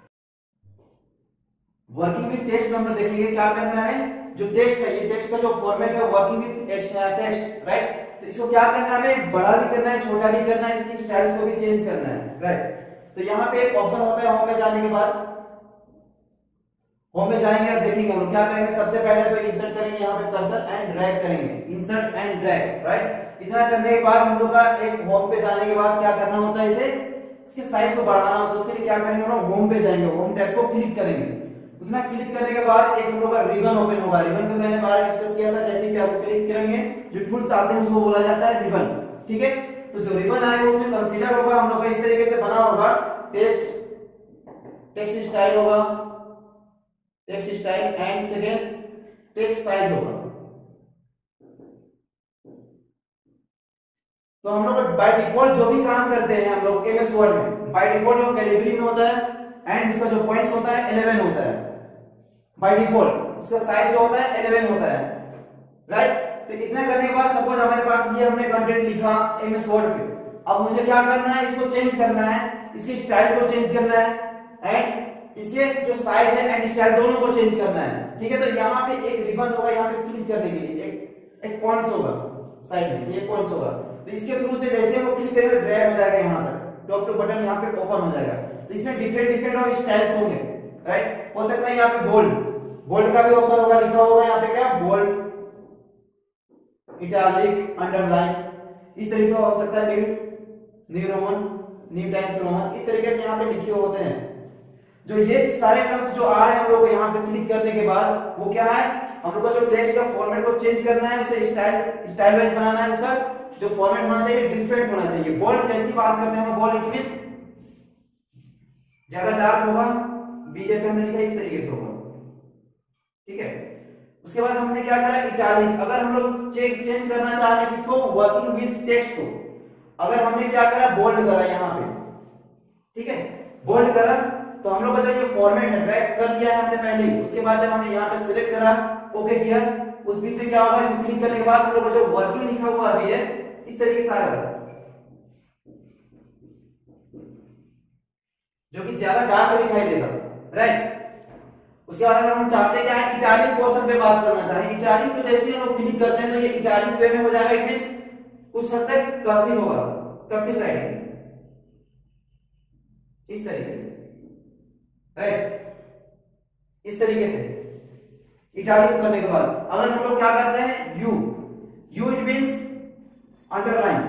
वर्किंग विद टेक्स्ट में हम लोग देखेंगे क्या करना है, जो टेक्स्ट है, ये टेक्स्ट का जो फॉर्मेट है वर्किंग विद टेक्स्ट, राइट, तो इसको क्या करना है, हमें बड़ा भी करना है, छोटा भी करना है, इसकी स्टाइल्स को भी चेंज करना है, राइट। तो यहाँ पे एक ऑप्शन होता है होम में जाने के बाद, होम में जाएंगे और देखेंगे हम लोग क्या करेंगे, सबसे पहले तो इंसर्ट करेंगे यहाँ पे कर्सर एंड ड्रैग करेंगे, इंसर्ट एंड ड्रैग, राइट। इतना करने के बाद हम लोग का एक होम पे जाने के बाद क्या करना होता है, इसे इसके साइज को बढ़ाना होता है, उसके लिए क्या करेंगे हम लोग, होम पे जाएंगे, होम टैब को क्लिक करेंगे, उतना क्लिक करने के बाद एक हम लोग का रिबन ओपन होगा, रिबन का मैंने बारे में डिस्कस किया था, जैसे ही टैब को क्लिक करेंगे जो टूल्स आते हैं उसको बोला जाता है रिबन, ठीक है। तो जो रिबन आएगा उसमें कंसीडर होगा हम लोग का इस तरीके से बना होगा, टेक्स्ट टेक्स्ट स्टाइल होगा, text style and second text size होगा। तो हम लोग बाय डिफॉल्ट जो भी काम करते हैं हम लोग एमएस वर्ड में, बाय डिफॉल्ट वो कैलिबरी में होता है एंड उसका जो पॉइंट्स होता है इलेवन होता है बाय डिफॉल्ट, उसका साइज जो होता है इलेवन होता है, राइट। तो इतना करने के बाद सपोज हमारे पास ये हमने कंटेंट लिखा एमएस वर्ड पे, अब मुझे क्या करना है, इसको चेंज करना है, इसकी स्टाइल को चेंज करना है एंड इसके जो साइज है एंड स्टाइल दोनों को चेंज करना है, ठीक है। तो यहाँ पे एक रिबन होगा, यहाँ पे क्लिक करने के लिए एक एक पॉइंट्स होगा साइड में, ये पॉइंट्स होगा, तो इसके थ्रू से जैसे हम लोग क्लिक करेंगे ड्रैग हो जाएगा यहाँ तक, टॉप टू बटन यहाँ पे ओपन हो जाएगा। तो इसमें डिफरेंट डिफरेंट और स्टाइल्स होंगे, राइट। हो सकता है यहाँ पे बोल्ड बोल्ड का भी ऑप्शन होगा, लिखा होगा यहाँ पे क्या, बोल्ड, इटैलिक, अंडरलाइन, इस तरीके से हो सकता है, New Roman, New Times Roman, इस तरीके से यहाँ पे लिखे होते हैं। जो ये सारे टर्म्स जो आ रहे हैं हम लोग को यहाँ पे क्लिक करने के बाद वो क्या है, हम लोग को जो टेक्स्ट का फॉर्मेट को चेंज करना है, उसे स्टाइल स्टाइल वाइज बनाना है, उसका जो फॉर्मेट होना चाहिए डिफरेंट होना चाहिए। बोल्ड जैसी बात करते हैं हम, बोल्ड इट मींस ज्यादा डार्क होगा, बी जैसे हमने लिखा इस तरीके से होगा, ठीक है। उसके बाद हमने क्या करा, इटैलिक, अगर हम लोग चेक चेंज करना चाह रहे हैं किसको, वर्किंग विद टेक्स्ट को, अगर हमने क्या करा, बोल्ड करा यहाँ पे, ठीक है, बोल्ड करा, तो हम लोग का जो ये फॉर्मेट है ड्रैग कर दिया है हमने पहले ही, उसके बाद जब हमने यहाँ पे सिलेक्ट करा, ओके किया, उस बीच में क्या होगा, इसको क्लिक करने के बाद हम लोग का जो वर्किंग लिखा हुआ अभी है इस तरीके से आएगा, जो कि ज्यादा डार्क दिखाई देगा, राइट। उसके बाद अगर हम चाहते क्या है इटैलिक पोर्शन पे बात करना चाहें, इटैलिक को जैसे हम लोग क्लिक करते हैं तो ये इटैलिक वे में हो जाएगा, इट मींस कुछ हद तक कर्सिव होगा, कर्सिव राइटिंग इस तरीके से, राइट। इस तरीके से इटैलिक करने के बाद अगर हम लोग क्या करते हैं U, U it means underline.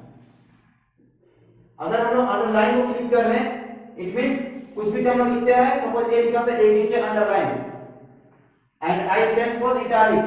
अगर हम लोग अंडरलाइन को क्लिक कर रहे हैं इट मींस कुछ भी टर्म लिखते हैं, सपोज ए लिखा तो ए नीचे underline, and I stands for italic,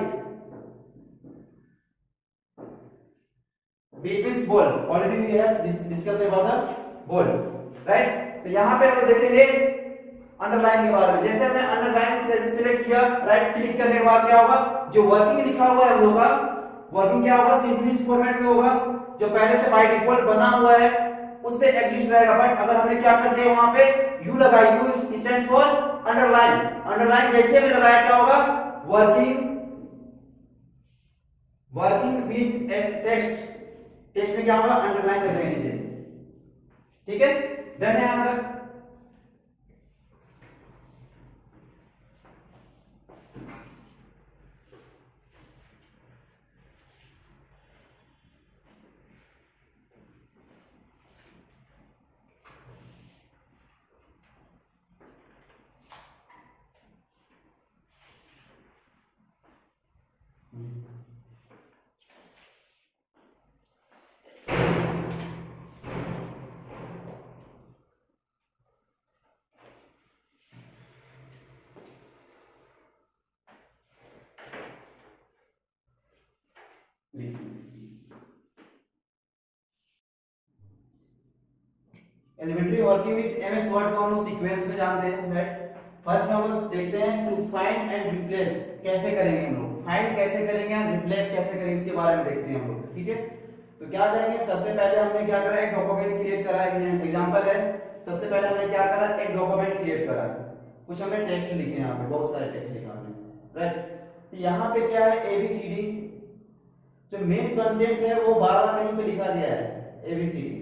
B means bold, already we have discussed about the bold, right. तो यहां पे हम लोग देखेंगे अंडरलाइन के बारे में। जैसे हमने अंडरलाइन जैसे सिलेक्ट किया, राइट क्लिक करने के बाद क्या होगा, जो वर्किंग लिखा हुआ है हम लोग का वर्किंग क्या होगा, सिंपली इस फॉर्मेट में होगा, जो पहले से बाय डिफॉल्ट बना हुआ है उस पे एग्जिस्ट रहेगा। बट अगर हमने क्या कर दिया वहां पे यू लगाई, U stands for underline, underline जैसे भी लगाया क्या होगा, working working with text, text में क्या होगा अंडरलाइन लगेगा नीचे, ठीक है। डन है यहां तक। Elementary working with MS Word को हम लोग सीक्वेंस में जानते हैं, राइट। फर्स्ट में हम लोग देखते हैं टू फाइंड एंड रिप्लेस कैसे करेंगे हम लोग, फाइंड कैसे करेंगे एंड रिप्लेस कैसे करेंगे इसके बारे में देखते हैं हम लोग, ठीक है। तो क्या करेंगे, सबसे पहले हमने क्या करा, एक डॉक्यूमेंट क्रिएट करा है, एग्जांपल है। सबसे पहले हमने क्या करा, एक डॉक्यूमेंट क्रिएट करा, कुछ हमने टेक्स्ट लिखे, यहाँ पे बहुत सारे टेक्स्ट लिखा हमने, राइट। तो यहाँ पे क्या है एबीसीडी, जो मेन कंटेंट है वो बार बार कहीं पे लिखा गया है एबीसीडी।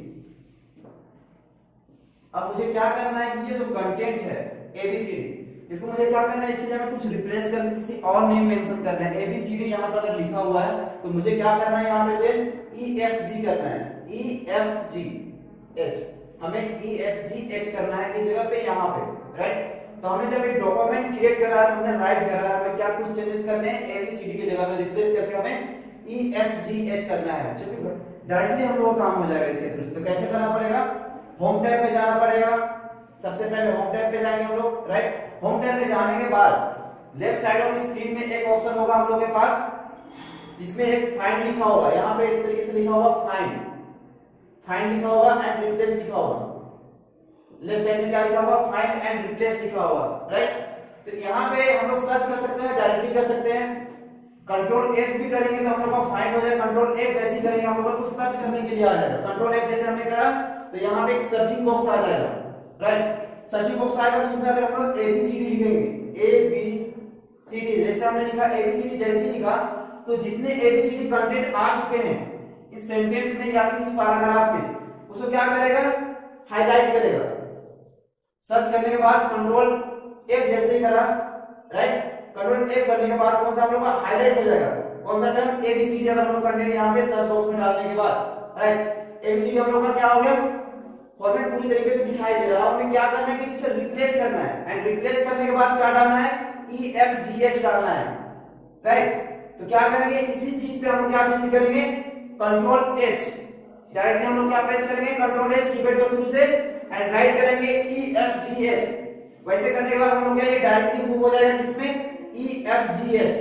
अब मुझे क्या करना है कि ये जो कंटेंट है एबीसीडी, इसको मुझे क्या करना है, इसकी जगह कुछ रिप्लेस करना, किसी और नेम मेंशन करना है। एबीसीडी यहाँ पर अगर लिखा हुआ है तो मुझे क्या करना है, यहाँ पे चेंज ईएफजी करना है, ईएफजी एच, हमें ईएफजी एच करना है किस जगह पे, यहाँ पे, राइट। तो हमने जब एक डॉक्यूमेंट क्रिएट करा है, हमने राइट करा है, हमें क्या कुछ चेंजेस करने हैं, एबीसीडी की जगह पे रिप्लेस करके हमें ईएफजीएच करना है। चलिए डायरेक्टली हम लोग काम हो जाएगा इसके थ्रू। तो कैसे करना पड़ेगा, होम टैब पे जाना पड़ेगा, सबसे पहले होम टैब पे जाएंगे हम लोग, राइट। होम टैब पे जाने के बाद लेफ्ट साइड ऑफ स्क्रीन में एक ऑप्शन होगा हम लोग के पास जिसमें एक फाइंड लिखा होगा, यहाँ पे एक तरीके से लिखा होगा फाइंड, फाइंड लिखा होगा एंड रिप्लेस लिखा होगा। लेफ्ट साइड में क्या लिखा होगा, फाइंड एंड रिप्लेस लिखा होगा, राइट। तो यहाँ पे हम लोग सर्च कर सकते हैं, डायरेक्टली कर सकते हैं, कंट्रोल एफ भी करेंगे तो हम लोग का फाइंड हो जाएगा, कंट्रोल एफ जैसे करेंगे हम लोग को सर्च करने के लिए आ जाएगा। कंट्रोल एफ जैसे हमने करा तो यहाँ पे एक सर्चिंग बॉक्स आ जाएगा, राइट। सर्चिंग बॉक्स आएगा तो उसमें अगर हम लोग एबीसीडी लिखेंगे, ए बी सी डी जैसे हमने लिखा, एबीसीडी जैसे लिखा तो जितने एबीसीडी कंटेंट आ चुके हैं इस सेंटेंस में या फिर इस पैराग्राफ में, उसको क्या करेगा, हाईलाइट करेगा। सर्च करने के बाद कंट्रोल एफ जैसे ही करा, राइट, कंट्रोल एफ करने के बाद कौन सा हम लोग का हाईलाइट हो जाएगा, कौन सा टर्म, एबीसीडी। अगर हम लोग कंटेंट यहाँ पे सर्च बॉक्स में डालने के बाद, राइट, एबीसीडी हम लोग का क्या हो गया, फॉर्मेट पूरी तरीके से दिखाई दे रहा है। हमें क्या करना है कि इसे रिप्लेस करना है, एंड रिप्लेस करने के बाद क्या डालना है, ईएफजीएच डालना है, राइट। तो क्या करेंगे, इसी चीज पे हम लोग क्या चेंज करेंगे, कंट्रोल एच, डायरेक्टली हम लोग क्या प्रेस करेंगे, कंट्रोल एच कीपैड के थ्रू से, एंड राइट करेंगे ईएफजीएच। वैसे करने के बाद हम लोग क्या, ये डायरेक्टली मूव हो जाएगा किसमें, ईएफजीएच,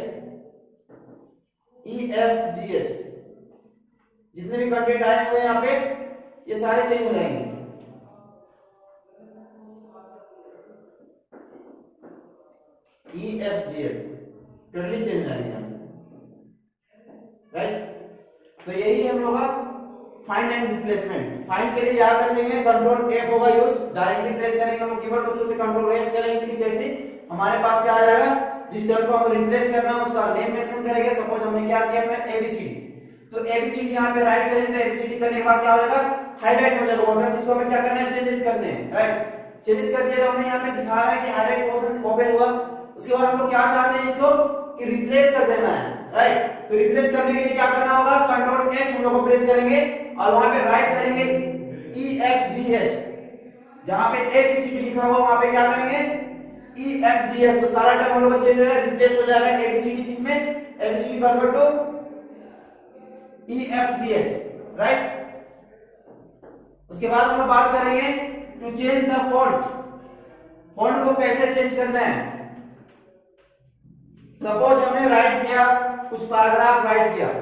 ईएफजीएच। जितने भी कंटेंट आए हुए हैं यहाँ पे ये सारे चेंज हो जाएंगे, ईएफजीएच टोटली चेंज हो जाएंगे यहाँ से, राइट। तो यही हम लोग का फाइंड एंड रिप्लेसमेंट। फाइंड के लिए याद रखेंगे कंट्रोल एफ होगा यूज, डायरेक्टली प्रेस करेंगे हम लोग कीबोर्ड के थ्रू से, कंट्रोल एफ करेंगे कि जैसे हमारे पास क्या आ जाएगा, जिस टर्म को हमें रिप्लेस करना है उसका नेम मेंशन करेंगे। सपोज हमने क्या किया था, एबीसीडी, तो एबीसीडी यहाँ पे राइट करेंगे, तो एबीसीडी करने के बाद क्या हो जाएगा, हाईलाइट हो जाएगा वो टर्म जिसको हमें क्या करना है, चेंजेस करने हैं, राइट। चेंजेस कर दिया, हमने यहाँ पे दिखा रहा है कि हाईलाइट पोर्शन ओपन हुआ। उसके बाद हम लोग क्या चाहते हैं इसको कि रिप्लेस कर देना है, राइट। तो रिप्लेस करने के लिए क्या करना होगा, कंट्रोल एच हम लोग को प्रेस करेंगे और वहां पे राइट करेंगे ई एफ जी एच, जहां पे ए बी सी डी लिखा हुआ वहां पे क्या करेंगे ई एफ जी एच। तो सारा टर्म हम लोग का चेंज हो जाएगा, रिप्लेस हो जाएगा ए बी सी डी किसमें, A B C D convert to E F G H, right. उसके बाद हम लोग बात करेंगे to change the font, font को कैसे चेंज करना है। सपोज हमने राइट किया, कुछ पैराग्राफ राइट किया,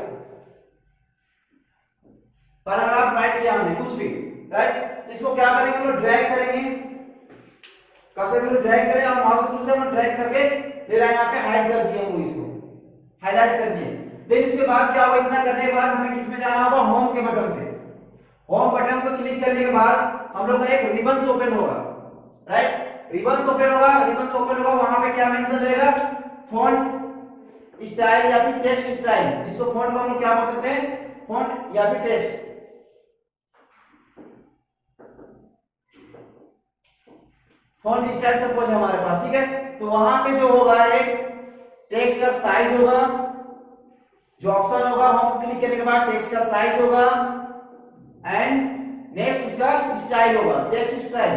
पैराग्राफ राइट किया हमने कुछ भी, राइट। इसको क्या करेंगे हम लोग, ड्रैग करेंगे, कैसे भी ड्रैग करें और माउस के थ्रू से हम ड्रैग करके फिर यहाँ पे हाइड कर दिए, हम इसको हाईलाइट कर दिए। देन इसके बाद क्या होगा, इतना करने के बाद हमें किसमें जाना होगा, होम के बटन पे। होम बटन को क्लिक करने के बाद हम लोग का एक रिबन्स ओपन होगा, राइट। रिबन्स ओपन होगा, रिबन्स ओपन होगा, वहां पे क्या मेंशन रहेगा, फॉन्ट स्टाइल या फिर टेक्स्ट स्टाइल, जिसको फॉन्ट को हम लोग क्या बोल सकते हैं, फॉन्ट या फिर टेक्स्ट। फॉन्ट स्टाइल सपोज है हमारे पास, ठीक है। तो वहां पे जो होगा एक टेक्स्ट का साइज होगा, जो ऑप्शन होगा होम क्लिक करने के बाद टेक्स्ट का साइज होगा एंड नेक्स्ट उसका स्टाइल होगा, text style,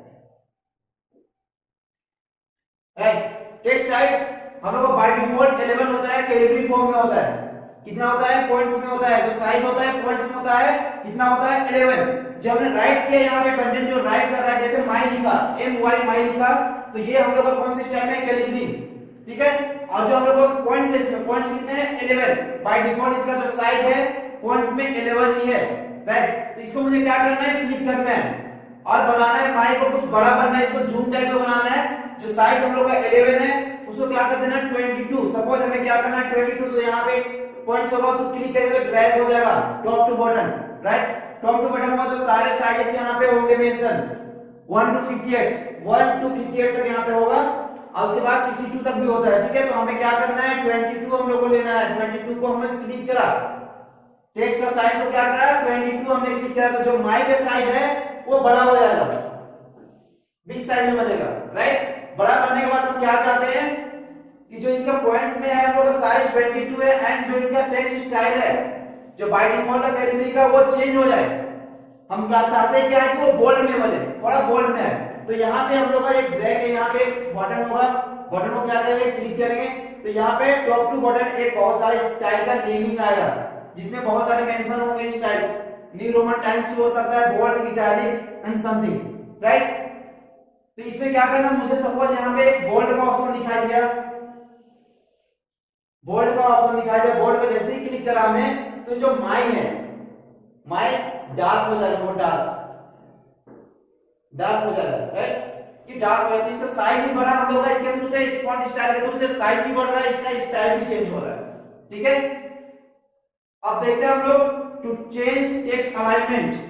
right. Text size हम लोग को बाय डिफॉल्ट इलेवन होता है, कैलिब्री फॉर्म में होता है, कितना होता है, पॉइंट्स में होता है। जो साइज होता है पॉइंट्स में होता है, कितना होता है, इलेवन। जो हमने राइट किया यहाँ पे कंटेंट जो राइट कर रहा है, जैसे माई लिखा, एम वाई माई लिखा, तो ये हम लोग का कौन सा स्टाइल है, कैलिब्री, ठीक है। और जो हम लोग को पॉइंट्स है, इसमें पॉइंट्स कितने हैं, इलेवन। बाय डिफॉल्ट इसका जो साइज है पॉइंट्स में इलेवन ही है, राइट। तो इसको मुझे क्या करना है, क्लिक करना है और बनाना है, माई को कुछ बड़ा करना है, इसको जूम टाइप में बनाना है। जो साइज हम लोग का इलेवन है उसको क्या कर देना है, ट्वेंटी टू। सपोज हमें क्या करना है, ट्वेंटी टू, तो यहाँ पे पॉइंट्स होगा, उसको क्लिक करेंगे तो ड्रैग हो जाएगा top to button, right. Top to button होगा तो सारे साइजेस यहाँ पे होंगे mention, one to fifty eight, one to fifty eight तक यहाँ पे होगा और उसके बाद सिक्सटी टू तक भी होता है, ठीक है। तो हमें क्या करना है, ट्वेंटी टू हम लोग को लेना है। ट्वेंटी टू को हमने क्लिक करा, टेक्स्ट का साइज को क्या करा, ट्वेंटी टू हमने क्लिक करा, तो जो माई का साइज है वो बड़ा हो जाएगा, बिग साइज में बनेगा, राइट। बड़ा करने के बाद हम क्या चाहते हैं कि जो इसका पॉइंट्स में है हम लोग का साइज ट्वेंटी टू है एंड जो इसका टेक्स्ट स्टाइल है जो बाय डिफॉल्ट का कैलिब्री का वो चेंज हो जाए। हम क्या चाहते हैं क्या है कि वो बोल्ड में बने, थोड़ा बोल्ड में है। तो यहाँ पे हम लोग का एक ड्रैग है, यहाँ पे बटन होगा, बटन को क्या करेंगे, क्लिक करेंगे, तो यहाँ पे टॉप टू बटन एक बहुत सारे स्टाइल का नेमिंग आएगा, जिसमें बहुत सारे मेंशन होंगे स्टाइल्स, न्यू रोमन टाइम्स हो सकता है, bold, italic and something, right. तो इसमें क्या करना, मुझे सपोज यहाँ पे एक बोल्ड का ऑप्शन दिखाई दिया, बोल्ड का ऑप्शन दिखाई दिया, बोल्ड पे जैसे ही क्लिक करा हमने तो जो माई है, माई डार्क हो जाएगा, वो डार्क डार्क हो जाएगा, राइट। ये डार्क हो जाता है, इसका साइज भी बढ़ा हम लोग का, इसके थ्रू से फॉन्ट स्टाइल के थ्रू से साइज भी बढ़ रहा है, इसका स्टाइल भी चेंज हो रहा है, ठीक है। अब देखते हैं हम लोग टू चेंज टेक्स्ट अलाइनमेंट।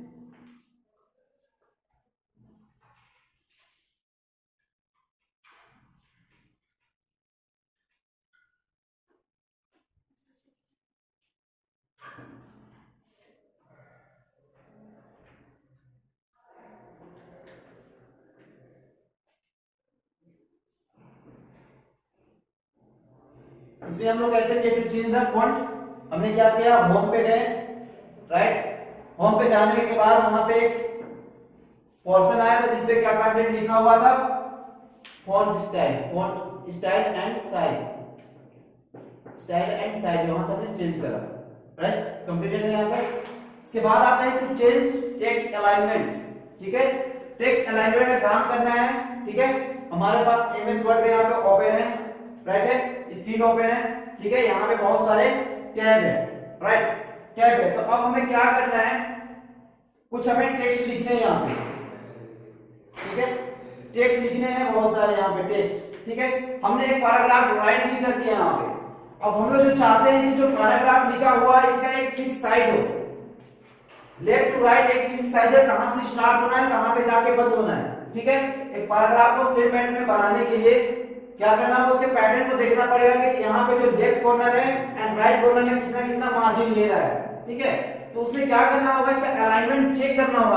इसमें हम लोग ऐसे किया टू चेंज द फॉन्ट, हमने क्या किया, होम पे गए, राइट। होम पे जाने के बाद वहां पे एक पोर्शन आया था जिसपे क्या कंटेंट लिखा हुआ था, font style, font style and size, style and size, वहां से हमने चेंज करा, राइट। कंप्लीटेड है यहाँ पर। इसके बाद आता है टू चेंज टेक्स्ट अलाइनमेंट, ठीक है। टेक्स्ट अलाइनमेंट में काम करना है, ठीक है। हमारे पास एमएस वर्ड यहाँ पे ओपन है, राइट है, स्क्रीन ओपन है, ठीक है। यहाँ पे बहुत सारे टैब है, राइट, टैब है। तो अब हमें क्या करना है, कुछ हमें टेक्स्ट लिखने हैं यहाँ पे, ठीक है। टेक्स्ट लिखने हैं बहुत सारे यहाँ पे टेक्स्ट, ठीक है। हमने एक पैराग्राफ राइट भी कर दिया यहाँ पे। अब हम लोग जो चाहते हैं कि जो पैराग्राफ लिखा हुआ है इसका एक फिक्स साइज हो, लेफ्ट टू राइट एक फिक्स साइज है, कहां से स्टार्ट होना है कहां पे जाके बंद होना है, ठीक है। एक पैराग्राफ को सेम पैटर्न में बनाने के लिए क्या करना है, उसके पैटर्न को देखना पड़ेगा कि यहाँ पे जो लेफ्ट कॉर्नर है एंड राइट कॉर्नर में कितना कितना मार्जिन ले रहा है, ठीक है। तो उसमें क्या करना होगा, इसका अलाइनमेंट चेक करना होगा हमें,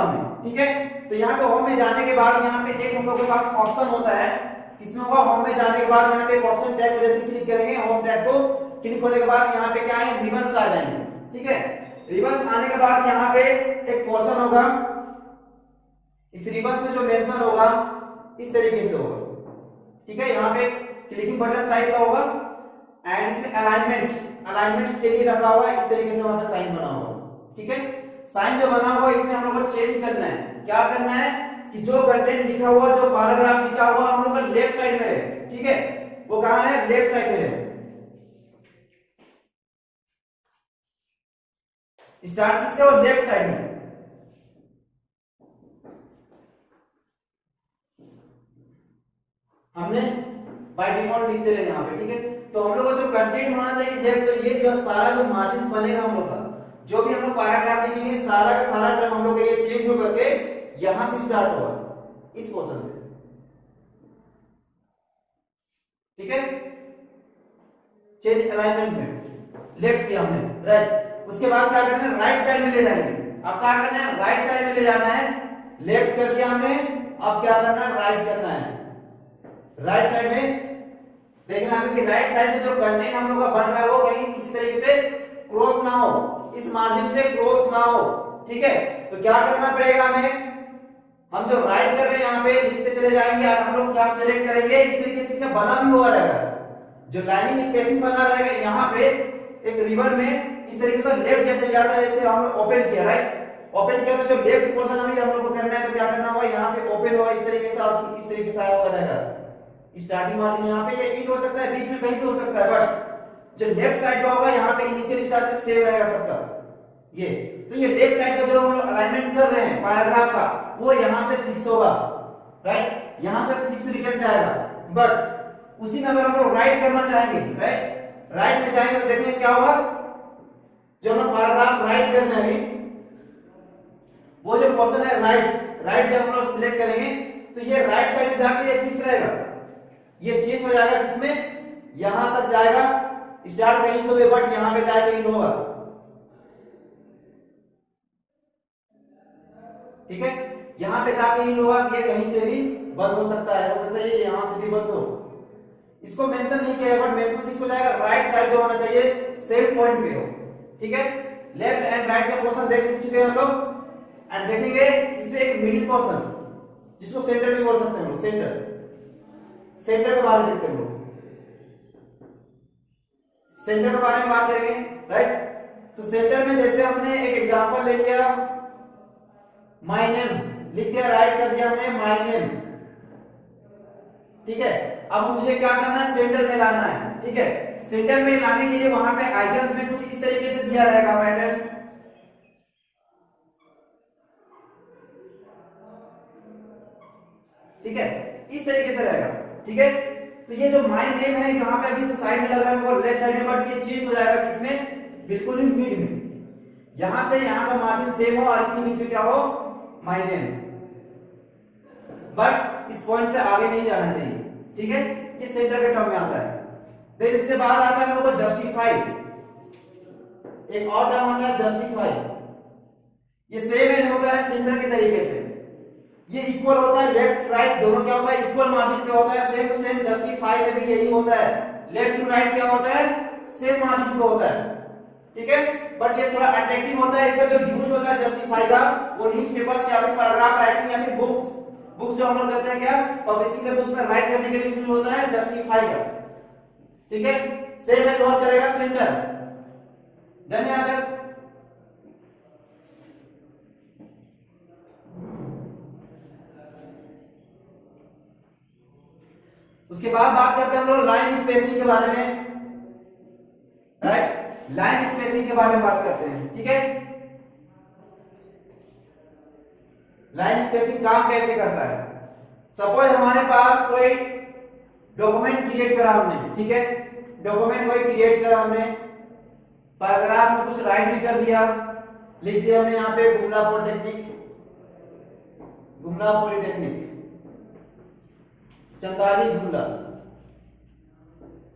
ठीक है। तो यहाँ पे होम में जाने के बाद यहाँ पे एक हम लोग के पास ऑप्शन होता है, किसमें होगा, होम में जाने के बाद यहाँ पे एक ऑप्शन टैग को जैसे क्लिक करेंगे, होम टैग को क्लिक होने के बाद यहाँ पे क्या है, रिबन्स आ जाएंगे, ठीक है। रिबन्स आने के बाद यहाँ पे एक पोर्शन होगा, इस रिबन्स में जो मेंशन होगा इस तरीके से होगा, ठीक है। यहाँ पे क्लिकिंग बटन साइड का होगा एंड इसमें अलाइनमेंट अलाइनमेंट के लिए रखा हुआ है, इस तरीके से वहां पे साइन बना हुआ, ठीक है। साइन जो बना हुआ इसमें हम लोग को चेंज करना है, क्या करना है कि जो कंटेंट लिखा हुआ, जो पैराग्राफ लिखा हुआ हम लोग का लेफ्ट साइड में रहे, ठीक है। वो कहां है, लेफ्ट साइड में रहे। स्टार्ट किससे, और लेफ्ट साइड में। हमने बाय डिफॉल्ट लिखते रहे यहाँ पे, ठीक है। तो हम लोग का जो कंटेंट होना चाहिए लेफ्ट, तो ये जो सारा जो मार्जिन बनेगा हम लोग का, जो भी हम लोग पैराग्राफ लिखेंगे सारा का सारा टर्म हम लोग का ये चेंज हो करके यहां से स्टार्ट होगा, इस पोर्शन से, ठीक है। चेंज अलाइनमेंट में लेफ्ट किया हमने, राइट। उसके बाद क्या करना है, राइट साइड में ले जाएंगे। अब क्या करना है, राइट साइड में ले जाना है, लेफ्ट कर दिया हमने, अब क्या करना है, राइट करना है। राइट साइड में देखना है कि राइट साइड से जो कंटेंट हम लोग का बन रहा है वो कहीं किसी तरीके से क्रॉस ना हो, इस मार्जिन से क्रॉस ना हो, ठीक है। तो क्या करना पड़ेगा हमें, हम जो राइट कर रहे हैं यहाँ पे लिखते चले जाएंगे और हम लोग क्या सिलेक्ट करेंगे, इस तरीके से इसका बना भी हुआ रहेगा, जो लाइनिंग स्पेसिंग बना रहेगा यहाँ पे एक रिवर में, इस तरीके से लेफ्ट जैसे जाता है, जैसे हम लोग ओपन किया, राइट, ओपन किया तो जो लेफ्ट पोर्शन हमें हम लोग को करना है, तो क्या करना होगा, यहाँ पे ओपन होगा इस तरीके से, और इस तरीके से आया हुआ रहेगा। स्टार्टिंग मार्जिन यहाँ पे ये इंट हो सकता है, बीच में कहीं भी हो सकता है, बट जो लेफ्ट साइड का होगा यहाँ पे इनिशियल स्टार्ट से सेव रहेगा सबका ये। तो ये लेफ्ट साइड का जो हम लोग अलाइनमेंट कर रहे हैं पैराग्राफ का, वो यहाँ से फिक्स होगा, राइट, यहाँ से फिक्स रिटर्न जाएगा। बट उसी में अगर हम लोग राइट करना चाहेंगे, राइट, राइट में जाएंगे तो देखेंगे क्या होगा, जो हम लोग पैराग्राफ राइट करना है वो जो पोर्शन है राइट, राइट जब हम लोग सिलेक्ट करेंगे तो ये राइट साइड में जाके ये फिक्स रहेगा, ये चेंज हो जाएगा, किसमें, यहां तक जाएगा, स्टार्ट कहीं से हुए बट यहां पे जाके इन होगा, ठीक है। यहां पे जाके इन होगा, ये कहीं से भी बंद हो सकता है, हो सकता है ये यहां से भी बंद हो, इसको मेंशन नहीं किया है, बट मेंशन किसको जाएगा, राइट साइड जो होना चाहिए सेम पॉइंट पे हो, ठीक है। लेफ्ट एंड राइट का पोर्शन देख चुके हैं हम लोग, एंड देखेंगे इसमें एक मिडिल पोर्शन जिसको सेंटर भी बोल सकते हैं हम, सेंटर, सेंटर के बारे में देखते हैं लोग, सेंटर के बारे में बात करेंगे, राइट। तो सेंटर में जैसे हमने एक एग्जांपल ले लिया, माय नेम लिख दिया, राइट कर दिया हमने माय नेम, ठीक है। अब मुझे क्या करना है, सेंटर में लाना है, ठीक है। सेंटर में लाने के लिए वहां पे आइकन्स में कुछ इस तरीके से दिया रहेगा पैटर्न, ठीक है, इस तरीके से रहेगा, ठीक है। तो ये जो माय नेम है यहाँ पे अभी तो साइड में लग रहा है, लेफ्ट साइड में, बट ये चेंज हो जाएगा किसमें, बिल्कुल ही मिड में, यहां से यहां का मार्जिन सेम हो और इसके बीच में क्या हो, माय नेम, बट इस पॉइंट से आगे नहीं जाना चाहिए, ठीक है। ये सेंटर के टर्म में आता है। फिर इसके बाद आता है हम लोग को जस्टिफाई, एक और टर्म आता है जस्टिफाई, ये सेम एज होता है सेंटर के तरीके से, ये इक्वल होता है, लेफ्ट राइट दोनों क्या होता है, इक्वल मार्जिन पे होता है, सेम टू सेम जस्टिफाई में भी यही होता है, लेफ्ट टू राइट क्या होता है, सेम मार्जिन पे होता है, ठीक है। बट ये थोड़ा अट्रैक्टिव होता है, इसका जो यूज होता है जस्टिफाई का, वो न्यूज़पेपर्स या फिर पैराग्राफ राइटिंग या फिर बुक्स बुक्स जो हम लोग करते हैं क्या पब्लिशिंग करते हैं, उसमें राइट करने के लिए यूज होता है जस्टिफाई का, ठीक है। सेम एज वर्क करेगा सेंटर, डन याद है। उसके बाद बात करते हैं हम लोग लाइन स्पेसिंग के बारे में, राइट, लाइन स्पेसिंग के बारे में बात करते हैं, ठीक है। लाइन स्पेसिंग काम कैसे करता है, सपोज हमारे पास कोई डॉक्यूमेंट क्रिएट करा हमने, ठीक है, डॉक्यूमेंट कोई क्रिएट करा हमने, पैराग्राफ में कुछ राइट भी कर दिया, लिख दिया हमने यहाँ पे Gumla polytechnic, Gumla polytechnic Chandari Gumla,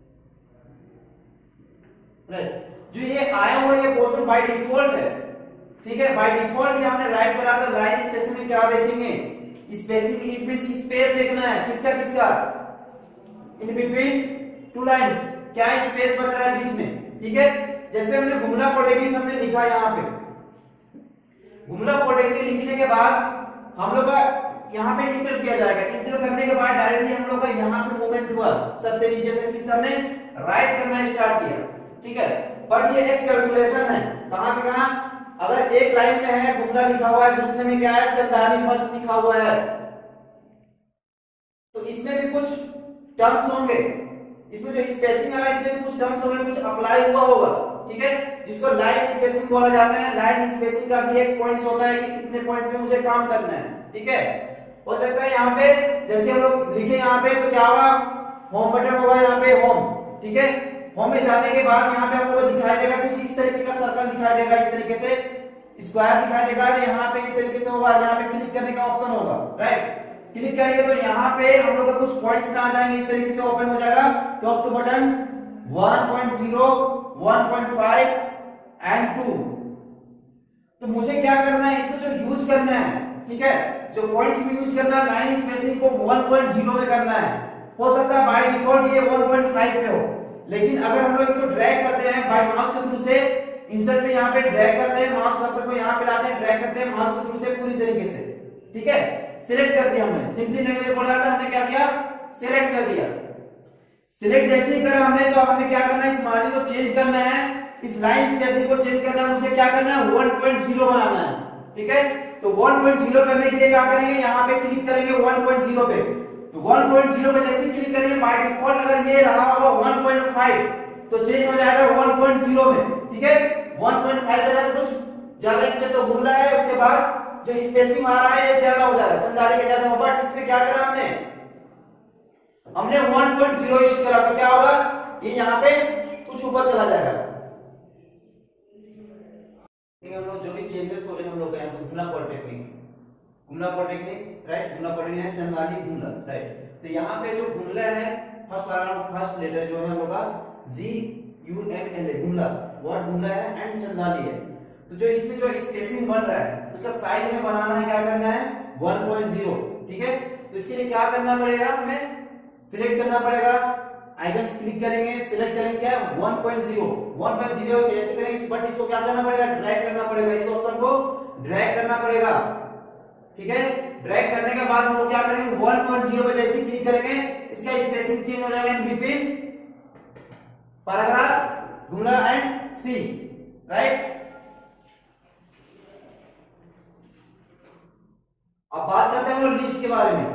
right. जो ये आया हुआ ये पोर्शन बाय डिफॉल्ट है, ठीक है। बाय डिफॉल्ट ये हमने राइट करा था, लाइन स्पेसिंग में क्या देखेंगे, स्पेसिंग इट मींस स्पेस देखना है, किसका किसका, इन बिटवीन टू लाइंस, क्या स्पेस बच रहा है बीच में, ठीक है। जैसे हमने गुमला पॉलिटेक्निक हमने लिखा यहाँ पे, गुमला पॉलिटेक्निक लिखने के बाद हम लोग का यहाँ पे इंटर किया जाएगा, इंटर करने के बाद डायरेक्टली हम लोग का यहाँ पे मूवमेंट हुआ, सबसे नीचे से फिर हमने राइट करना स्टार्ट किया, ठीक है। बट ये एक कैलकुलेशन है, कहां से कहां, अगर एक लाइन में है गुमला लिखा हुआ है, दूसरे में क्या है चंदानी फर्स्ट लिखा हुआ है, तो इसमें भी कुछ टर्म्स होंगे, इसमें जो स्पेसिंग आ रहा है इसमें भी कुछ टर्म्स होंगे, कुछ अप्लाई हुआ होगा, ठीक है, जिसको लाइन स्पेसिंग बोला जाता है। लाइन स्पेसिंग का भी एक पॉइंट्स होता है कि कितने पॉइंट्स में मुझे काम करना है, ठीक है। हो सकता है यहाँ पे जैसे हम लोग लिखे यहाँ पे तो क्या होगा, होम बटन होगा यहाँ पे होम, ठीक है। होम में जाने के बाद यहाँ पे हम लोग को दिखाई देगा कुछ इस तरीके का सर्कल दिखाई देगा, इस तरीके से स्क्वायर दिखाई देगा, यहाँ पे इस तरीके से होगा, यहाँ पे क्लिक करने का ऑप्शन होगा, राइट। क्लिक करेंगे तो यहाँ पे हम लोग का कुछ पॉइंट्स कहाँ जाएंगे, इस तरीके से ओपन हो जाएगा, top to button one point zero, one point five and two. तो मुझे क्या करना है, इसको जो यूज करना है, ठीक है, जो पॉइंट्स में यूज करना है, लाइन स्पेसिंग को वन पॉइंट ज़ीरो में करना है। हो सकता है बाय डिफॉल्ट ये वन पॉइंट फाइव पे हो, लेकिन अगर हम लोग इसको ड्रैग करते हैं बाय माउस के थ्रू से, इंसर्ट पे यहाँ पे ड्रैग करते हैं, माउस कर्सर को यहाँ पे लाते हैं, ड्रैग करते हैं माउस के थ्रू से पूरी तरीके से, ठीक है। सिलेक्ट कर दिया हमने, सिंपली नहीं बोला था, हमने क्या किया, सिलेक्ट कर दिया। सिलेक्ट जैसे ही करा हमने तो हमने क्या करना है, इस मार्जिन को चेंज करना है, इस लाइन स्पेसिंग को चेंज करना है, मुझे क्या करना है वन पॉइंट ज़ीरो बनाना है, ठीक है। तो वन पॉइंट ज़ीरो करने के लिए क्या करेंगे, यहाँ पे क्लिक करेंगे वन पॉइंट ज़ीरो पे, तो वन पॉइंट ज़ीरो पे जैसे क्लिक करेंगे बाय डिफॉल्ट अगर ये रहा होगा वन पॉइंट फाइव तो चेंज हो जाएगा वन पॉइंट ज़ीरो में, ठीक है। वन पॉइंट फाइव जगह तो कुछ ज्यादा स्पेस हो घूम रहा है, उसके बाद जो स्पेसिंग आ रहा है ये ज्यादा हो जाएगा, चंदारी के ज्यादा होगा, बट इसमें क्या करा हमने, हमने वन पॉइंट ज़ीरो यूज करा, तो क्या होगा, ये यहाँ पे कुछ ऊपर चला जाएगा, ठीक है। हम लोग जो भी चेंजेस हो रहे हैं हम लोग कहें तो Gumla polytechnic, Gumla polytechnic, right, Gumla polytechnic है चंदाली गुमला, राइट। तो यहाँ पे जो गुमला है फर्स्ट पैराग्राफ फर्स्ट लेटर जो है हम लोग का G U M L A, Gumla word Gumla है एंड चंदाली है। तो जो इसमें जो स्पेसिंग बन रहा है उसका साइज में बनाना है, क्या करना है वन पॉइंट ज़ीरो, ठीक है। तो इसके लिए क्या करना पड़ेगा, हमें सिलेक्ट करना पड़ेगा, आइकन्स क्लिक करेंगे, सिलेक्ट करेंगे क्या one point zero, one point zero कैसे करेंगे, बट इसको क्या करना पड़ेगा, ड्रैग करना पड़ेगा, इस ऑप्शन को ड्रैग करना पड़ेगा, ठीक है। ड्रैग करने के बाद हम लोग क्या करेंगे वन पॉइंट ज़ीरो पे जैसे क्लिक करेंगे इसका स्पेसिंग चेंज हो जाएगा in between paragraph Gumla and C, right. अब बात करते हैं हम लोग लिस्ट के बारे में,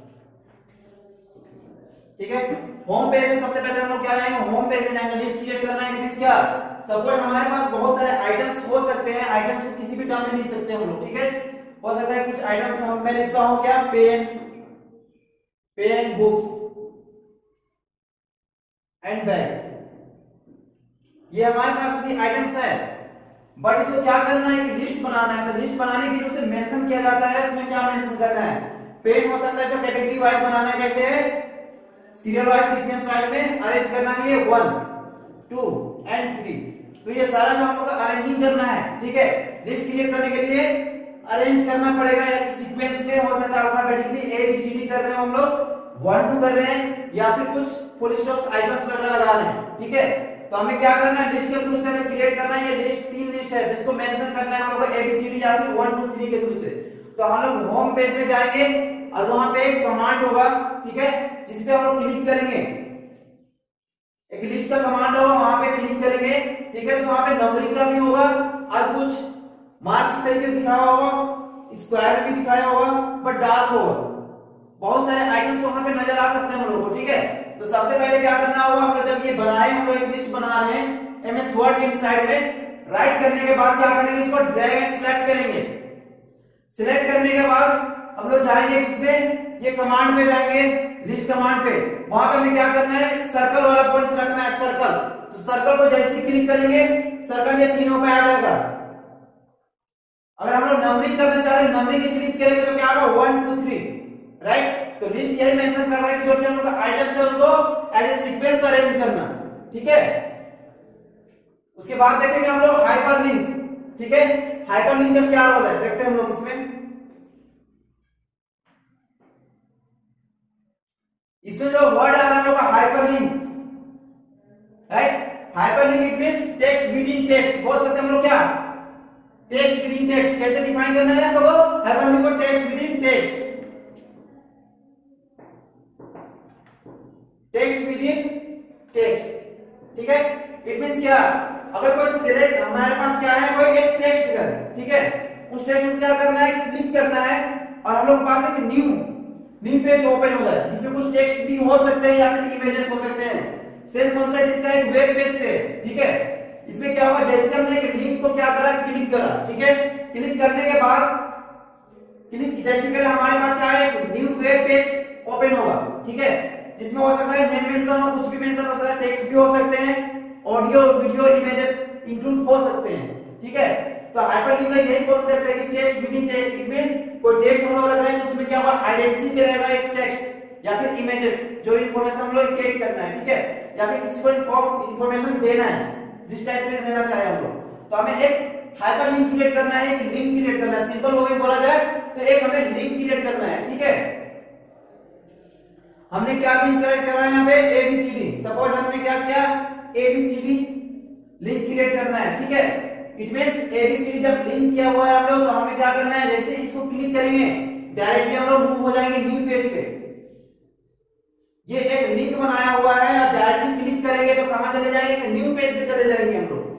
ठीक है। होम पेज में सबसे पहले हम लोग क्या जाएंगे, होम पेज में जाएंगे, लिस्ट क्रिएट करना है, मींस क्या, सपोज हमारे पास बहुत सारे आइटम्स हो सकते हैं, आइटम्स को किसी भी टर्म में लिख सकते हैं हम लोग, ठीक है। हो सकता है कुछ आइटम्स हम मैं लिखता हूं क्या, pen, pen, books and bag, ये हमारे पास भी आइटम्स है, बट इसको क्या करना है कि लिस्ट बनाना है। तो लिस्ट बनाने के लिए उसे मेंशन किया जाता है, उसमें क्या मेंशन करना है, पेन हो सकता है इसे कैटेगरी वाइज बनाना है, कैसे सीरियल वाइज सीक्वेंस वाइज में अरेंज करना है, ये वन टू एंड थ्री। तो ये सारा जो हम लोग को अरेंजिंग करना है, ठीक है। लिस्ट क्रिएट करने के लिए अरेंज करना पड़ेगा, ऐसे सीक्वेंस में हो सकता है alphabetically A B C D कर रहे हैं हम लोग, वन टू कर रहे हैं, या फिर कुछ फुल स्टॉप्स आइकन्स वगैरह लगा रहे हैं, ठीक है। तो हमें क्या करना है, लिस्ट के थ्रू से हमें क्रिएट करना है, ये लिस्ट तीन लिस्ट है जिसको मेंशन करना है हम लोग को ए बी सी डी या फिर वन टू थ्री के थ्रू से। तो हम लोग होम पेज में जाएंगे और वहां पे एक कमांड होगा, ठीक है, जिस पे हम लोग क्लिक करेंगे, एक लिस्ट का कमांड होगा, वहां पे क्लिक करेंगे, ठीक है। तो वहां पे नंबरिंग का भी होगा और कुछ मार्क इस तरीके से दिखाया होगा, स्क्वायर भी दिखाया होगा बट डार्क होगा, बहुत सारे आइकन्स वहां पे नजर आ सकते हैं हम लोगों को, ठीक है। तो सबसे पहले क्या करना होगा, हम लोग जब ये बनाए, हम लोग एक लिस्ट बना रहे हैं एमएस वर्ड के साइड में, राइट करने के बाद क्या करेंगे, इसको ड्रैग एंड सिलेक्ट करेंगे। सिलेक्ट करने के बाद हम लोग जाएंगे इसमें, ये कमांड में जाएंगे, लिस्ट कमांड पे, वहां पे हमें क्या करना है, सर्कल वाला पॉइंट रखना है, सर्कल। तो सर्कल को जैसे ही क्लिक करेंगे सर्कल ये तीनों पे आ जाएगा। अगर हम लोग नंबरिंग करना चाह रहे हैं, नंबरिंग की क्लिक करेंगे तो क्या होगा, वन टू थ्री, राइट। तो लिस्ट यही मेंशन कर रहा है कि जो भी हम लोग का आइटम्स है उसको एज ए सीक्वेंस अरेंज करना, ठीक है। उसके बाद देखेंगे हम लोग हाइपरलिंक्स, ठीक है। हाइपरलिंक का क्या रोल है देखते हैं हम लोग इसमें। इसमें जो वर्ड आ रहा है हम लोग का hyperlink, right. Hyperlink it means text within text, बोल सकते हैं हम लोग क्या, टेक्स्ट विद इन टेक्स्ट। कैसे डिफाइन करना है हम लोग को हाइपरलिंक को, text within text, text within text, ठीक है। इट मींस क्या, अगर कोई सिलेक्ट हमारे पास क्या है, कोई एक टेक्स्ट है, ठीक है, उस टेक्स्ट में क्या करना है, क्लिक करना है और हम लोग के पास एक न्यू न्यू पेज ओपन हो जाए जिसमें कुछ टेक्स्ट भी हो सकते हैं या फिर इमेजेस हो सकते हैं। सेम कॉन्सेप्ट इसका एक वेब पेज से, ठीक है। इसमें क्या हुआ, जैसे हमने एक लिंक को क्या करा, क्लिक करा, ठीक है। क्लिक करने के बाद क्लिक जैसे करें हमारे पास क्या है, एक न्यू वेब पेज ओपन होगा, ठीक है, जिसमें हो सकता है नेम मेंशन हो, कुछ भी मेंशन हो सकता है, टेक्स्ट भी हो सकते हैं, ऑडियो वीडियो इमेजेस इंक्लूड हो सकते हैं, ठीक है। तो हाइपरलिंक का यही कॉन्सेप्ट है कि text within text. It means कोई टेक्स्ट हम लोग रख रहे हैं तो उसमें क्या हुआ, हाइडेंसी पे रहेगा एक टेक्स्ट या फिर इमेजेस, जो इंफॉर्मेशन हम लोग कैच करना है, ठीक है, या फिर किसी को इंफॉर्मेशन देना है जिस टाइप में देना चाहे हम लोग। तो हमें एक हाइपरलिंक क्रिएट करना है, एक लिंक क्रिएट करना है। सिंपल वे में बोला जाए तो एक हमें लिंक क्रिएट करना है, ठीक है। हमने क्या लिंक क्रिएट करा है यहाँ पे, एबीसीडी। सपोज हमने क्या किया, एबीसीडी लिंक क्रिएट करना है, ठीक है। इट मींस एबीसीडी जब लिंक किया हुआ है हम लोग, तो हमें क्या करना है, जैसे इसको क्लिक करेंगे डायरेक्टली हम लोग मूव हो जाएंगे न्यू पेज पे। ये एक लिंक बनाया हुआ है, और डायरेक्टली क्लिक करेंगे तो कहां चले जाएंगे, न्यू पेज पे चले जाएंगे हम लोग,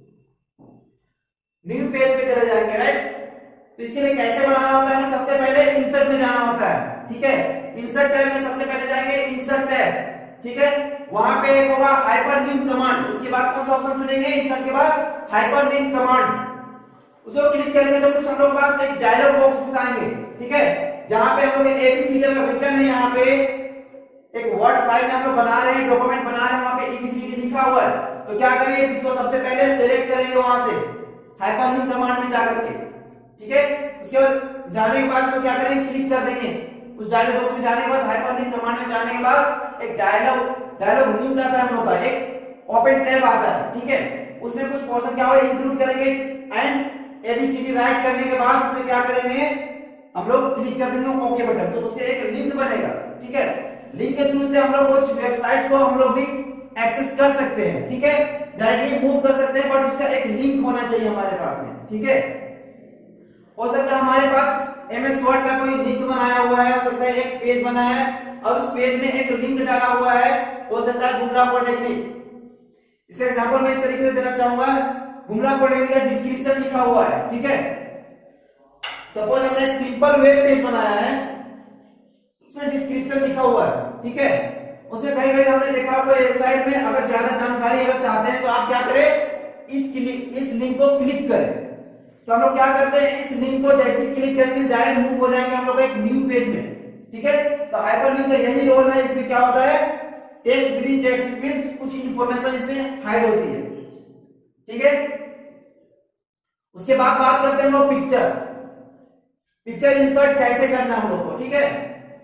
न्यू पेज पे चले जाएंगे, राइट। तो इसके लिए कैसे बनाना होता है, सबसे पहले इंसर्ट में जाना होता है, ठीक है। इंसर्ट टैब में सबसे पहले जाएंगे इंसर्ट टैब, ठीक है। वहां पे एक होगा हाइपरलिंक कमांड, उसके बाद कौन सा ऑप्शन चुनेंगे, इंसर्ट के बाद हाइपरलिंक कमांड। उसको क्लिक करेंगे तो कुछ हम लोग के पास एक डायलॉग बॉक्स आएंगे, ठीक है, जहां पे हम लोग एबीसीडी अगर रिटर्न है, यहाँ पे एक वर्ड फाइल में हम लोग बना रहे हैं, डॉक्यूमेंट बना रहे हैं, वहां पे एबीसीडी लिखा हुआ है, तो क्या करेंगे, इसको सबसे पहले सेलेक्ट करेंगे वहां से हाइपरलिंक कमांड में जाकर के, ठीक है। उसके बाद जाने के बाद इसको क्या करेंगे, क्लिक कर देंगे। उस डायलॉग बॉक्स में जाने के बाद हाइपरलिंक कमांड में जाने के बाद एक डायलॉग डायलॉग लिंक आता है हम लोग का, एक ओपन टैब आता है, ठीक है। उसमें कुछ पोर्शन क्या होगा, इंक्लूड करेंगे एंड एबीसीडी राइट करने के बाद उसमें क्या करेंगे, हम लोग क्लिक कर देंगे ओके बटन, तो उससे एक लिंक बनेगा, ठीक है। लिंक के थ्रू से हम लोग कुछ वेबसाइट्स को हम लोग भी एक्सेस कर सकते हैं, ठीक है, डायरेक्टली मूव कर सकते हैं, बट उसका एक लिंक होना चाहिए हमारे पास में, ठीक है। हो सकता है हमारे पास एमएस वर्ड का कोई लिंक बनाया हुआ है, हो सकता है एक पेज बनाया है और उस पेज में एक लिंक डाला हुआ है, हो सकता है गुमला पॉलिटेक्निक। इसका एग्जांपल मैं इस तरीके से देना चाहूंगा, गुमला पॉलिटेक्निक का डिस्क्रिप्शन लिखा हुआ है, ठीक है। सपोज हमने एक सिंपल वेब पेज बनाया है, उसमें डिस्क्रिप्शन लिखा हुआ है, ठीक है। उसमें कहीं कहीं हमने देखा कोई साइड में अगर ज्यादा जानकारी अगर चाहते हैं तो आप क्या करें, इस क्लिक इस लिंक को क्लिक करें। तो हम लोग क्या करते हैं, इस लिंक को जैसे क्लिक करेंगे डायरेक्ट मूव हो जाएंगे हम लोग एक न्यू पेज में, ठीक है। तो हाइपरलिंक का यही रोल है। इसमें क्या होता है, text within text means कुछ इंफॉर्मेशन इसमें हाइड होती है, ठीक है। उसके बाद बात करते हैं हम लोग पिक्चर पिक्चर इंसर्ट कैसे करना है हम लोग को, ठीक है।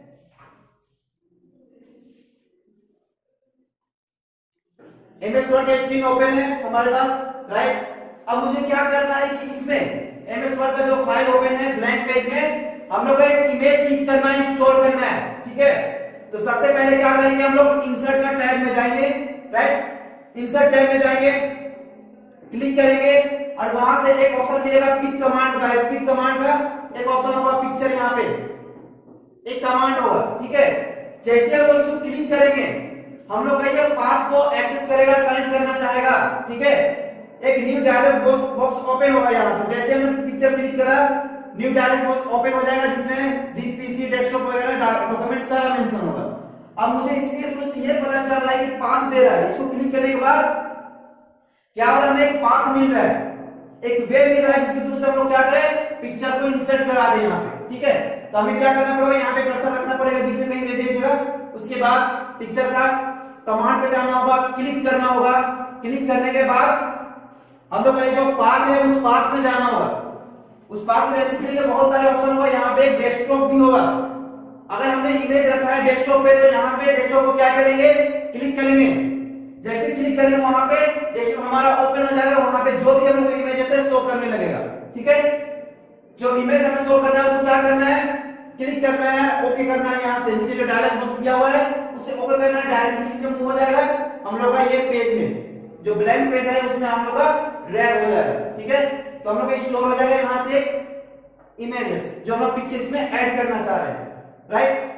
एमएस वर्ड का स्क्रीन ओपन है हमारे पास, राइट। अब मुझे क्या करना है कि इसमें एमएस वर्ड का जो फाइल ओपन है ब्लैंक पेज में हम लोग को एक इमेज क्लिक करना है, स्टोर करना है, ठीक है। तो सबसे पहले क्या करेंगे, हम लोग इंसर्ट का टैब में जाएंगे, राइट। इंसर्ट टैब में जाएंगे, क्लिक करेंगे और वहां से एक ऑप्शन मिलेगा पिक कमांड का, पिक कमांड का एक ऑप्शन होगा पिक्चर, यहाँ पे एक कमांड होगा, ठीक है। जैसे हम लोग इसको क्लिक करेंगे हम लोग का ये पाथ को एक्सेस करेगा, कनेक्ट करना चाहेगा, ठीक है। एक न्यू डायलॉग बॉक्स ओपन होगा यहाँ से, जैसे हमने पिक्चर क्लिक करा न्यू डायलॉग बॉक्स ओपन हो जाएगा जिसमें दिस पीसी डेस्कटॉप वगैरह डॉक्यूमेंट सारा मेंशन होगा। अब मुझे इसके थ्रू से ये पता चल रहा है कि पाथ दे रहा है, इसको क्लिक करने के बाद क्या हो रहा है, हमें एक पाथ मिल रहा है, एक वेब मिल रहा है जिसके थ्रू से हम लोग क्या करें, पिक्चर को इंसर्ट करा दें यहाँ पे, ठीक है। तो हमें क्या करना पड़ेगा, यहाँ पे कर्सर रखना पड़ेगा बीच में कहीं वेब जगह। उसके बाद पिक्चर का कमांड पे जाना होगा, क्लिक करना होगा, क्लिक करने के बाद हम लोग का जो पाथ है उस पाथ में जाना होगा। उस पाथ में जैसे क्लिक बहुत सारे ऑप्शन होगा, यहाँ पे डेस्कटॉप भी होगा। अगर हमने इमेज रखा है डेस्कटॉप पे तो यहाँ पे डेस्कटॉप को क्या करेंगे, क्लिक करेंगे। जैसे क्लिक करेंगे वहां पे डेस्कटॉप हमारा ओपन हो जाएगा, वहां पे जो भी हम लोग इमेजेस है शो करने लगेगा, ठीक है। जो इमेज हमें शो करना है उसको क्या करना है, क्लिक करना है, ओके करना है, यहाँ से नीचे जो डायलॉग बॉक्स दिया हुआ है उसे ओके करना है, डायरेक्टली इसमें मूव हो जाएगा हम लोग का ये पेज में, जो ब्लैंक पेज है उसमें हम लोग का ड्रैग हो जाएगा, ठीक है। तो हम लोग का स्टोर हो जाएगा यहाँ से इमेजेस जो हम लोग पिक्चर्स में ऐड करना चाह रहे हैं, राइट।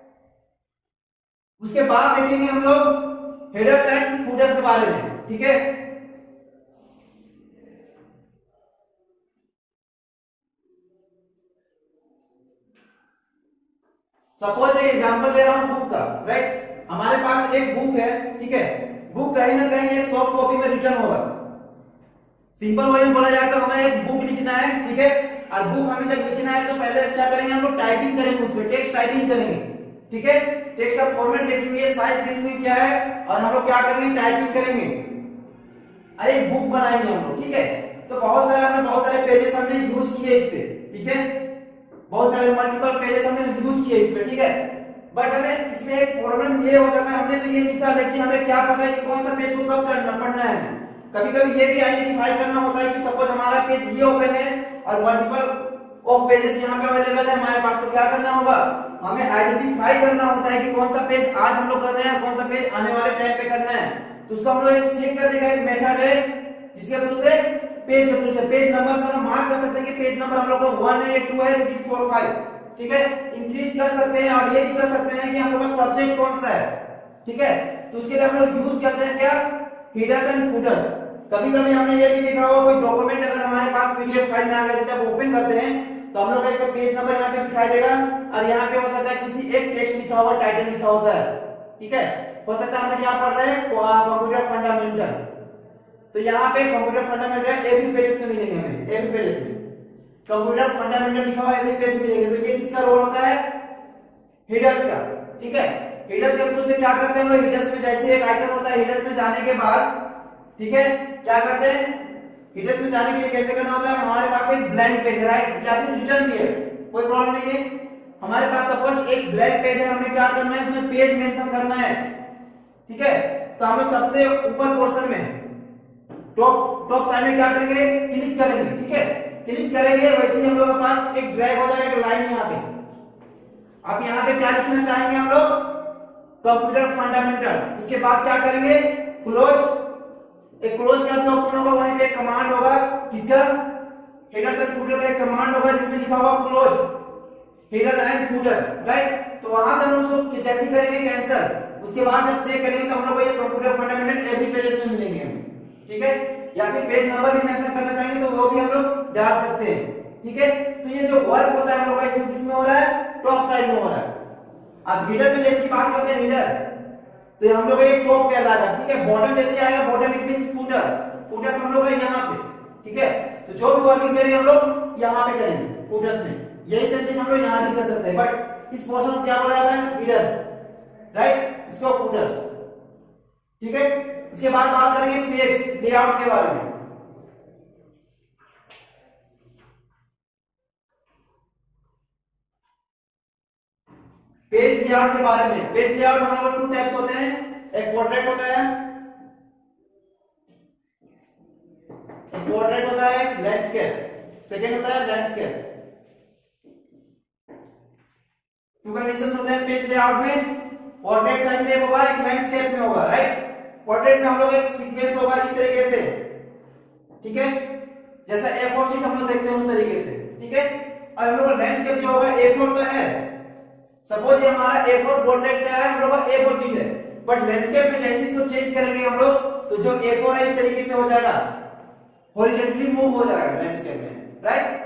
उसके बाद देखेंगे हम लोग हेडर्स एंड फूटर्स के बारे में, ठीक है। सपोज एक एग्जांपल दे रहा हूं बुक का, राइट। हमारे पास एक बुक है, ठीक है। बुक कहीं ना कहीं एक सॉफ्ट कॉपी में रिटर्न होगा। सिंपल वे में बोला जाए तो हमें एक बुक लिखना है, ठीक है। और बुक हमें जब लिखना है तो पहले क्या करेंगे हम लोग, टाइपिंग करेंगे, उसमें टेक्स्ट टाइपिंग करेंगे, ठीक है। टेक्स्ट का फॉर्मेट देखेंगे, साइज देखेंगे क्या है, और हम लोग क्या करेंगे, टाइपिंग करेंगे, अरे बुक बनाएंगे हम लोग, ठीक है। तो बहुत सारे हमने बहुत सारे पेजेस हमने यूज किए इस पे, ठीक है। बहुत सारे मल्टीपल पेजेस हमने यूज किए इस पे, ठीक है। बट हमें इसमें एक प्रॉब्लम ये हो जाता है, हमने तो ये लिखा लेकिन हमें क्या पता है कि कौन सा पेज को कब करना पढ़ना है। कभी कभी ये भी आइडेंटिफाई करना होता है कि सपोज हमारा पेज ये ओपन है और मल्टीपल ऑफ पेजेस यहाँ पे अवेलेबल है हमारे पास, तो क्या करना होगा, हमें आइडेंटिफाई करना होता है कि कौन सा पेज आज हम लोग कर रहे हैं, कौन सा पेज आने वाले टाइम पे करना है। तो उसको हम लोग एक चेक करने का एक मेथड है जिसके थ्रू से पेज के थ्रू से पेज नंबर से हम मार्क कर सकते हैं कि पेज नंबर हम लोग का वन है, टू है, थ्री, फोर, फाइव, ठीक है। इंक्रीज कर सकते हैं और ये भी कर सकते हैं कि हम लोग का सब्जेक्ट कौन सा है, ठीक है। तो उसके लिए हम लोग यूज करते हैं क्या, हेडर्स एंड फूटर्स। कभी कभी हमने ये भी देखा होगा कोई डॉक्यूमेंट अगर हमारे पास पीडीएफ फाइल में आ गया, जब ओपन करते हैं तो हम लोग का एक पेज नंबर यहाँ पे दिखाई देगा और यहाँ पे हो सकता है किसी एक टेक्स्ट लिखा हुआ, टाइटल लिखा होता है, ठीक है। हो सकता है हम क्या पढ़ रहे हैं, कंप्यूटर फंडामेंटल, तो यहाँ पे कंप्यूटर फंडामेंटल एवरी पेजेस में मिलेंगे हमें, एवरी पेजेस में कंप्यूटर फंडामेंटल लिखा हुआ एवरी पेज में मिलेंगे। तो ये किसका रोल होता है, हेडर्स का, ठीक है। हेडर्स के थ्रू से क्या करते हैं हम लोग, हेडर्स में जैसे एक आइकन होता है, हेडर्स में जाने के बाद, ठीक है, क्या करते हैं, हेडर्स में जाने के लिए कैसे करना होता है, हमारे पास एक ब्लैंक पेज है, राइट, या फिर रिटर्न भी है, कोई प्रॉब्लम नहीं है। हमारे पास सपोज एक ब्लैंक पेज है, हमें क्या करना है, उसमें पेज मेंशन करना है, ठीक है। तो हम सबसे ऊपर पोर्शन में टॉप टॉप साइड में क्या करेंगे, क्लिक करेंगे, ठीक है। क्लिक करेंगे वैसे ही हम लोग के पास एक ड्रैग हो जाएगा, एक लाइन यहाँ पे। अब यहाँ पे क्या लिखना चाहेंगे हम लोग, कंप्यूटर फंडामेंटल। उसके बाद क्या करेंगे, क्लोज, एक क्लोज का भी ऑप्शन होगा, वहीं पे एक कमांड होगा, किसका, हेडर एंड फूटर का एक कमांड होगा जिसमें लिखा हुआ close header and footer, right. तो वहां से हम उसको जैसे करेंगे कैंसिल, उसके बाद जब चेक करेंगे तो हम लोग को ये कंप्यूटर फंडामेंटल एवरी पेजेस में मिलेंगे, ठीक है। या फिर पेज नंबर भी मेंशन करना चाहेंगे तो वो भी हम लोग डाल सकते हैं, ठीक है। तो ये जो वर्क होता है हम लोग का इसमें किसमें हो रहा है, टॉप साइड में हो रहा है। अब हेडर पे जैसी बात करते हैं हेडर, तो हम लोग का ये टॉप कहलाएगा, ठीक है। बॉटम जैसे आएगा, bottom it means footers, footers हम लोग का यहाँ पे, ठीक है। तो जो भी वर्किंग करेंगे हम लोग यहाँ पे करेंगे फूटर्स में, यही सब चीज हम लोग यहाँ भी कर सकते हैं। बट इस पोर्शन को क्या बोला जाता है, हेडर, राइट, इसको फूटर्स, ठीक है। इसके बाद बात करेंगे पेज लेआउट के बारे में। पेज लेआउट के बारे में, पेज लेआउट हम लोग टू टाइप्स होते हैं, एक पोर्ट्रेट होता है, एक पोर्ट्रेट होता है, लैंडस्केप, सेकंड होता है लैंडस्केप। टू कंडीशंस होते हैं पेज लेआउट में, पोर्ट्रेट साइज में होगा, एक लैंडस्केप में होगा, राइट। पोर्ट्रेट में हम लोग एक सीक्वेंस होगा इस तरीके से, ठीक है, जैसा ए फोर शीट हम लोग देखते हैं उस तरीके से, ठीक है। और हम लोग लैंडस्केप जो होगा ए फोर का है, सपोज ये हमारा ए फोर पोर्ट्रेट क्या है, हम लोग का ए फोर शीट है, बट लैंडस्केप में जैसे इसको चेंज करेंगे हम लोग तो जो ए फोर है इस तरीके से हो जाएगा, हॉरिजॉन्टली मूव हो जाएगा लैंडस्केप में, राइट।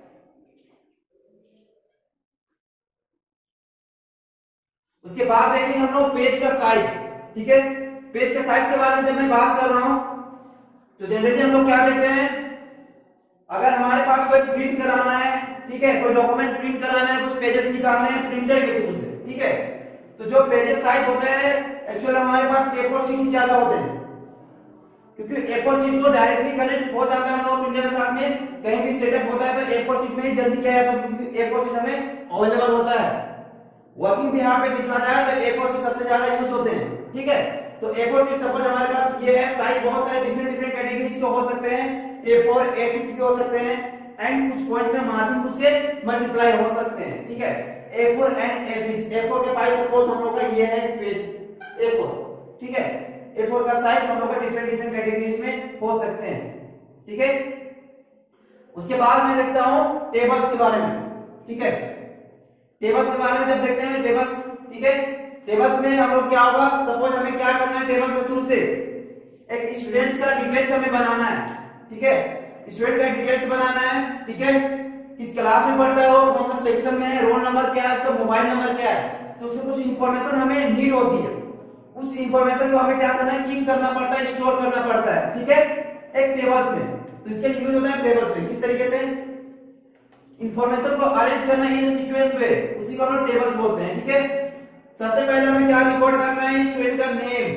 उसके बाद देखेंगे हम लोग पेज का साइज, ठीक है। पेज के साइज के बारे में जब मैं बात कर रहा हूं तो जनरली हम लोग क्या देखते हैं, अगर हमारे पास कोई प्रिंट कराना है, ठीक है, कोई डॉक्यूमेंट प्रिंट कराना है, कुछ पेजेस निकालने हैं प्रिंटर के थ्रू से, ठीक है। तो जो पेजेस साइज होते हैं एक्चुअली हमारे पास ए फोर शीट ज्यादा होते हैं, क्योंकि ए फोर शीट को डायरेक्टली कनेक्ट हो जाता है हम लोग प्रिंटर के साथ में, कहीं भी सेटअप होता है तो ए फोर शीट में ही जल्दी किया जाता है, क्योंकि ए फोर शीट हमें अवेलेबल होता है। वर्किंग भी यहाँ पे दिखा जाए तो ए फोर शीट सबसे ज्यादा यूज होते हैं, ठीक है। तो ए फोर शीट सपोज हमारे पास ये है, साइज बहुत सारे डिफरेंट डिफरेंट कैटेगरीज के हो सकते हैं, ए फोर, ए सिक्स के हो सकते हैं, एंड कुछ पॉइंट्स में मार्जिन उसके मल्टीप्लाई हो सकते हैं, ठीक है। A four and A six, A four के पास सपोज हम लोग का ये है पेज ए फोर, ठीक है। ए फोर का साइज हम लोग का डिफरेंट डिफरेंट कैटेगरीज में हो सकते हैं, ठीक है। उसके बाद मैं देखता हूं टेबल्स के बारे में, ठीक है। टेबल्स के बारे में जब देखते हैं टेबल्स, ठीक है, टेबल्स में हम लोग क्या होगा, सपोज हमें क्या करना है, टेबल्स के थ्रू से एक स्टूडेंट्स का डिटेल्स हमें बनाना है, ठीक है। स्टूडेंट का डिटेल्स बनाना है, ठीक है, किस क्लास में पढ़ता है वो, कौन सा सेक्शन में है, रोल नंबर क्या है, उसका मोबाइल नंबर क्या है, तो उससे कुछ इंफॉर्मेशन हमें नीड होती है। उस इंफॉर्मेशन को हमें क्या करना है, कीप करना पड़ता है, स्टोर करना पड़ता है, ठीक है, एक टेबल्स में। तो इसके लिए यूज होता है टेबल्स में, किस तरीके से इंफॉर्मेशन को अरेंज करना इन सीक्वेंस वे, उसी को हम लोग टेबल्स बोलते हैं, ठीक है। सबसे पहले हमें क्या रिकॉर्ड करना है, स्टूडेंट का नेम,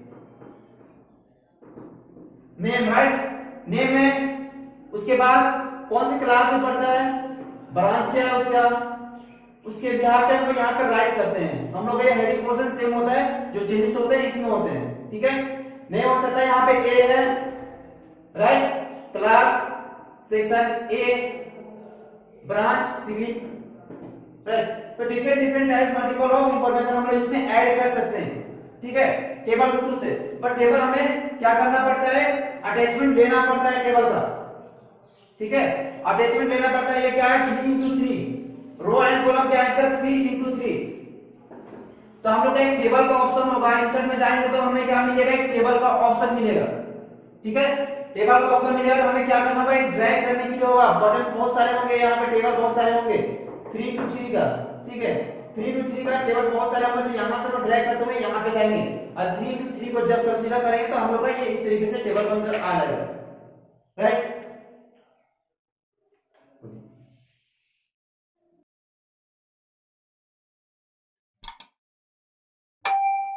नेम राइट, नेम है। उसके बाद कौन सी क्लास में पढ़ता है, ब्रांच क्या है उसका, उसके बिहार पे हम लोग यहाँ पे राइट करते हैं। हम लोग ये हेडिंग पोर्शन सेम होता है, जो चेंजेस होते हैं इसमें होते हैं, ठीक है। नेम हो सकता है यहाँ पे ए है, right, class, section A, branch, civil, right. तो different different type multiple of information हम लोग इसमें ऐड कर सकते हैं, ठीक है, टेबल के थ्रू से। पर टेबल हमें क्या करना पड़ता है, अटैचमेंट लेना पड़ता है टेबल का, ठीक है, अटैचमेंट लेना पड़ता है। ये क्या है, three into three, row and column क्या है इसका, थ्री इंटू थ्री। तो हम लोग का एक टेबल का ऑप्शन होगा, इंसर्ट में जाएंगे तो हमें क्या मिलेगा, एक टेबल का ऑप्शन मिलेगा, ठीक है। टेबल का ऑप्शन मिलेगा तो हमें क्या करना होगा, एक ड्रैग करने के लिए होगा, बटन्स बहुत सारे होंगे यहाँ पे, टेबल बहुत सारे होंगे, थ्री इंटू थ्री का, ठीक है, थ्री इंटू थ्री का टेबल्स बहुत सारे होंगे, तो यहाँ से हम ड्रैग करते हुए यहाँ पे जाएंगे, और थ्री इंटू थ्री को जब कंसीडर करेंगे तो हम लोग का ये इस तरीके से टेबल बनकर आ जाएगा, राइट।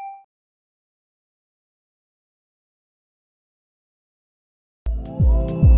you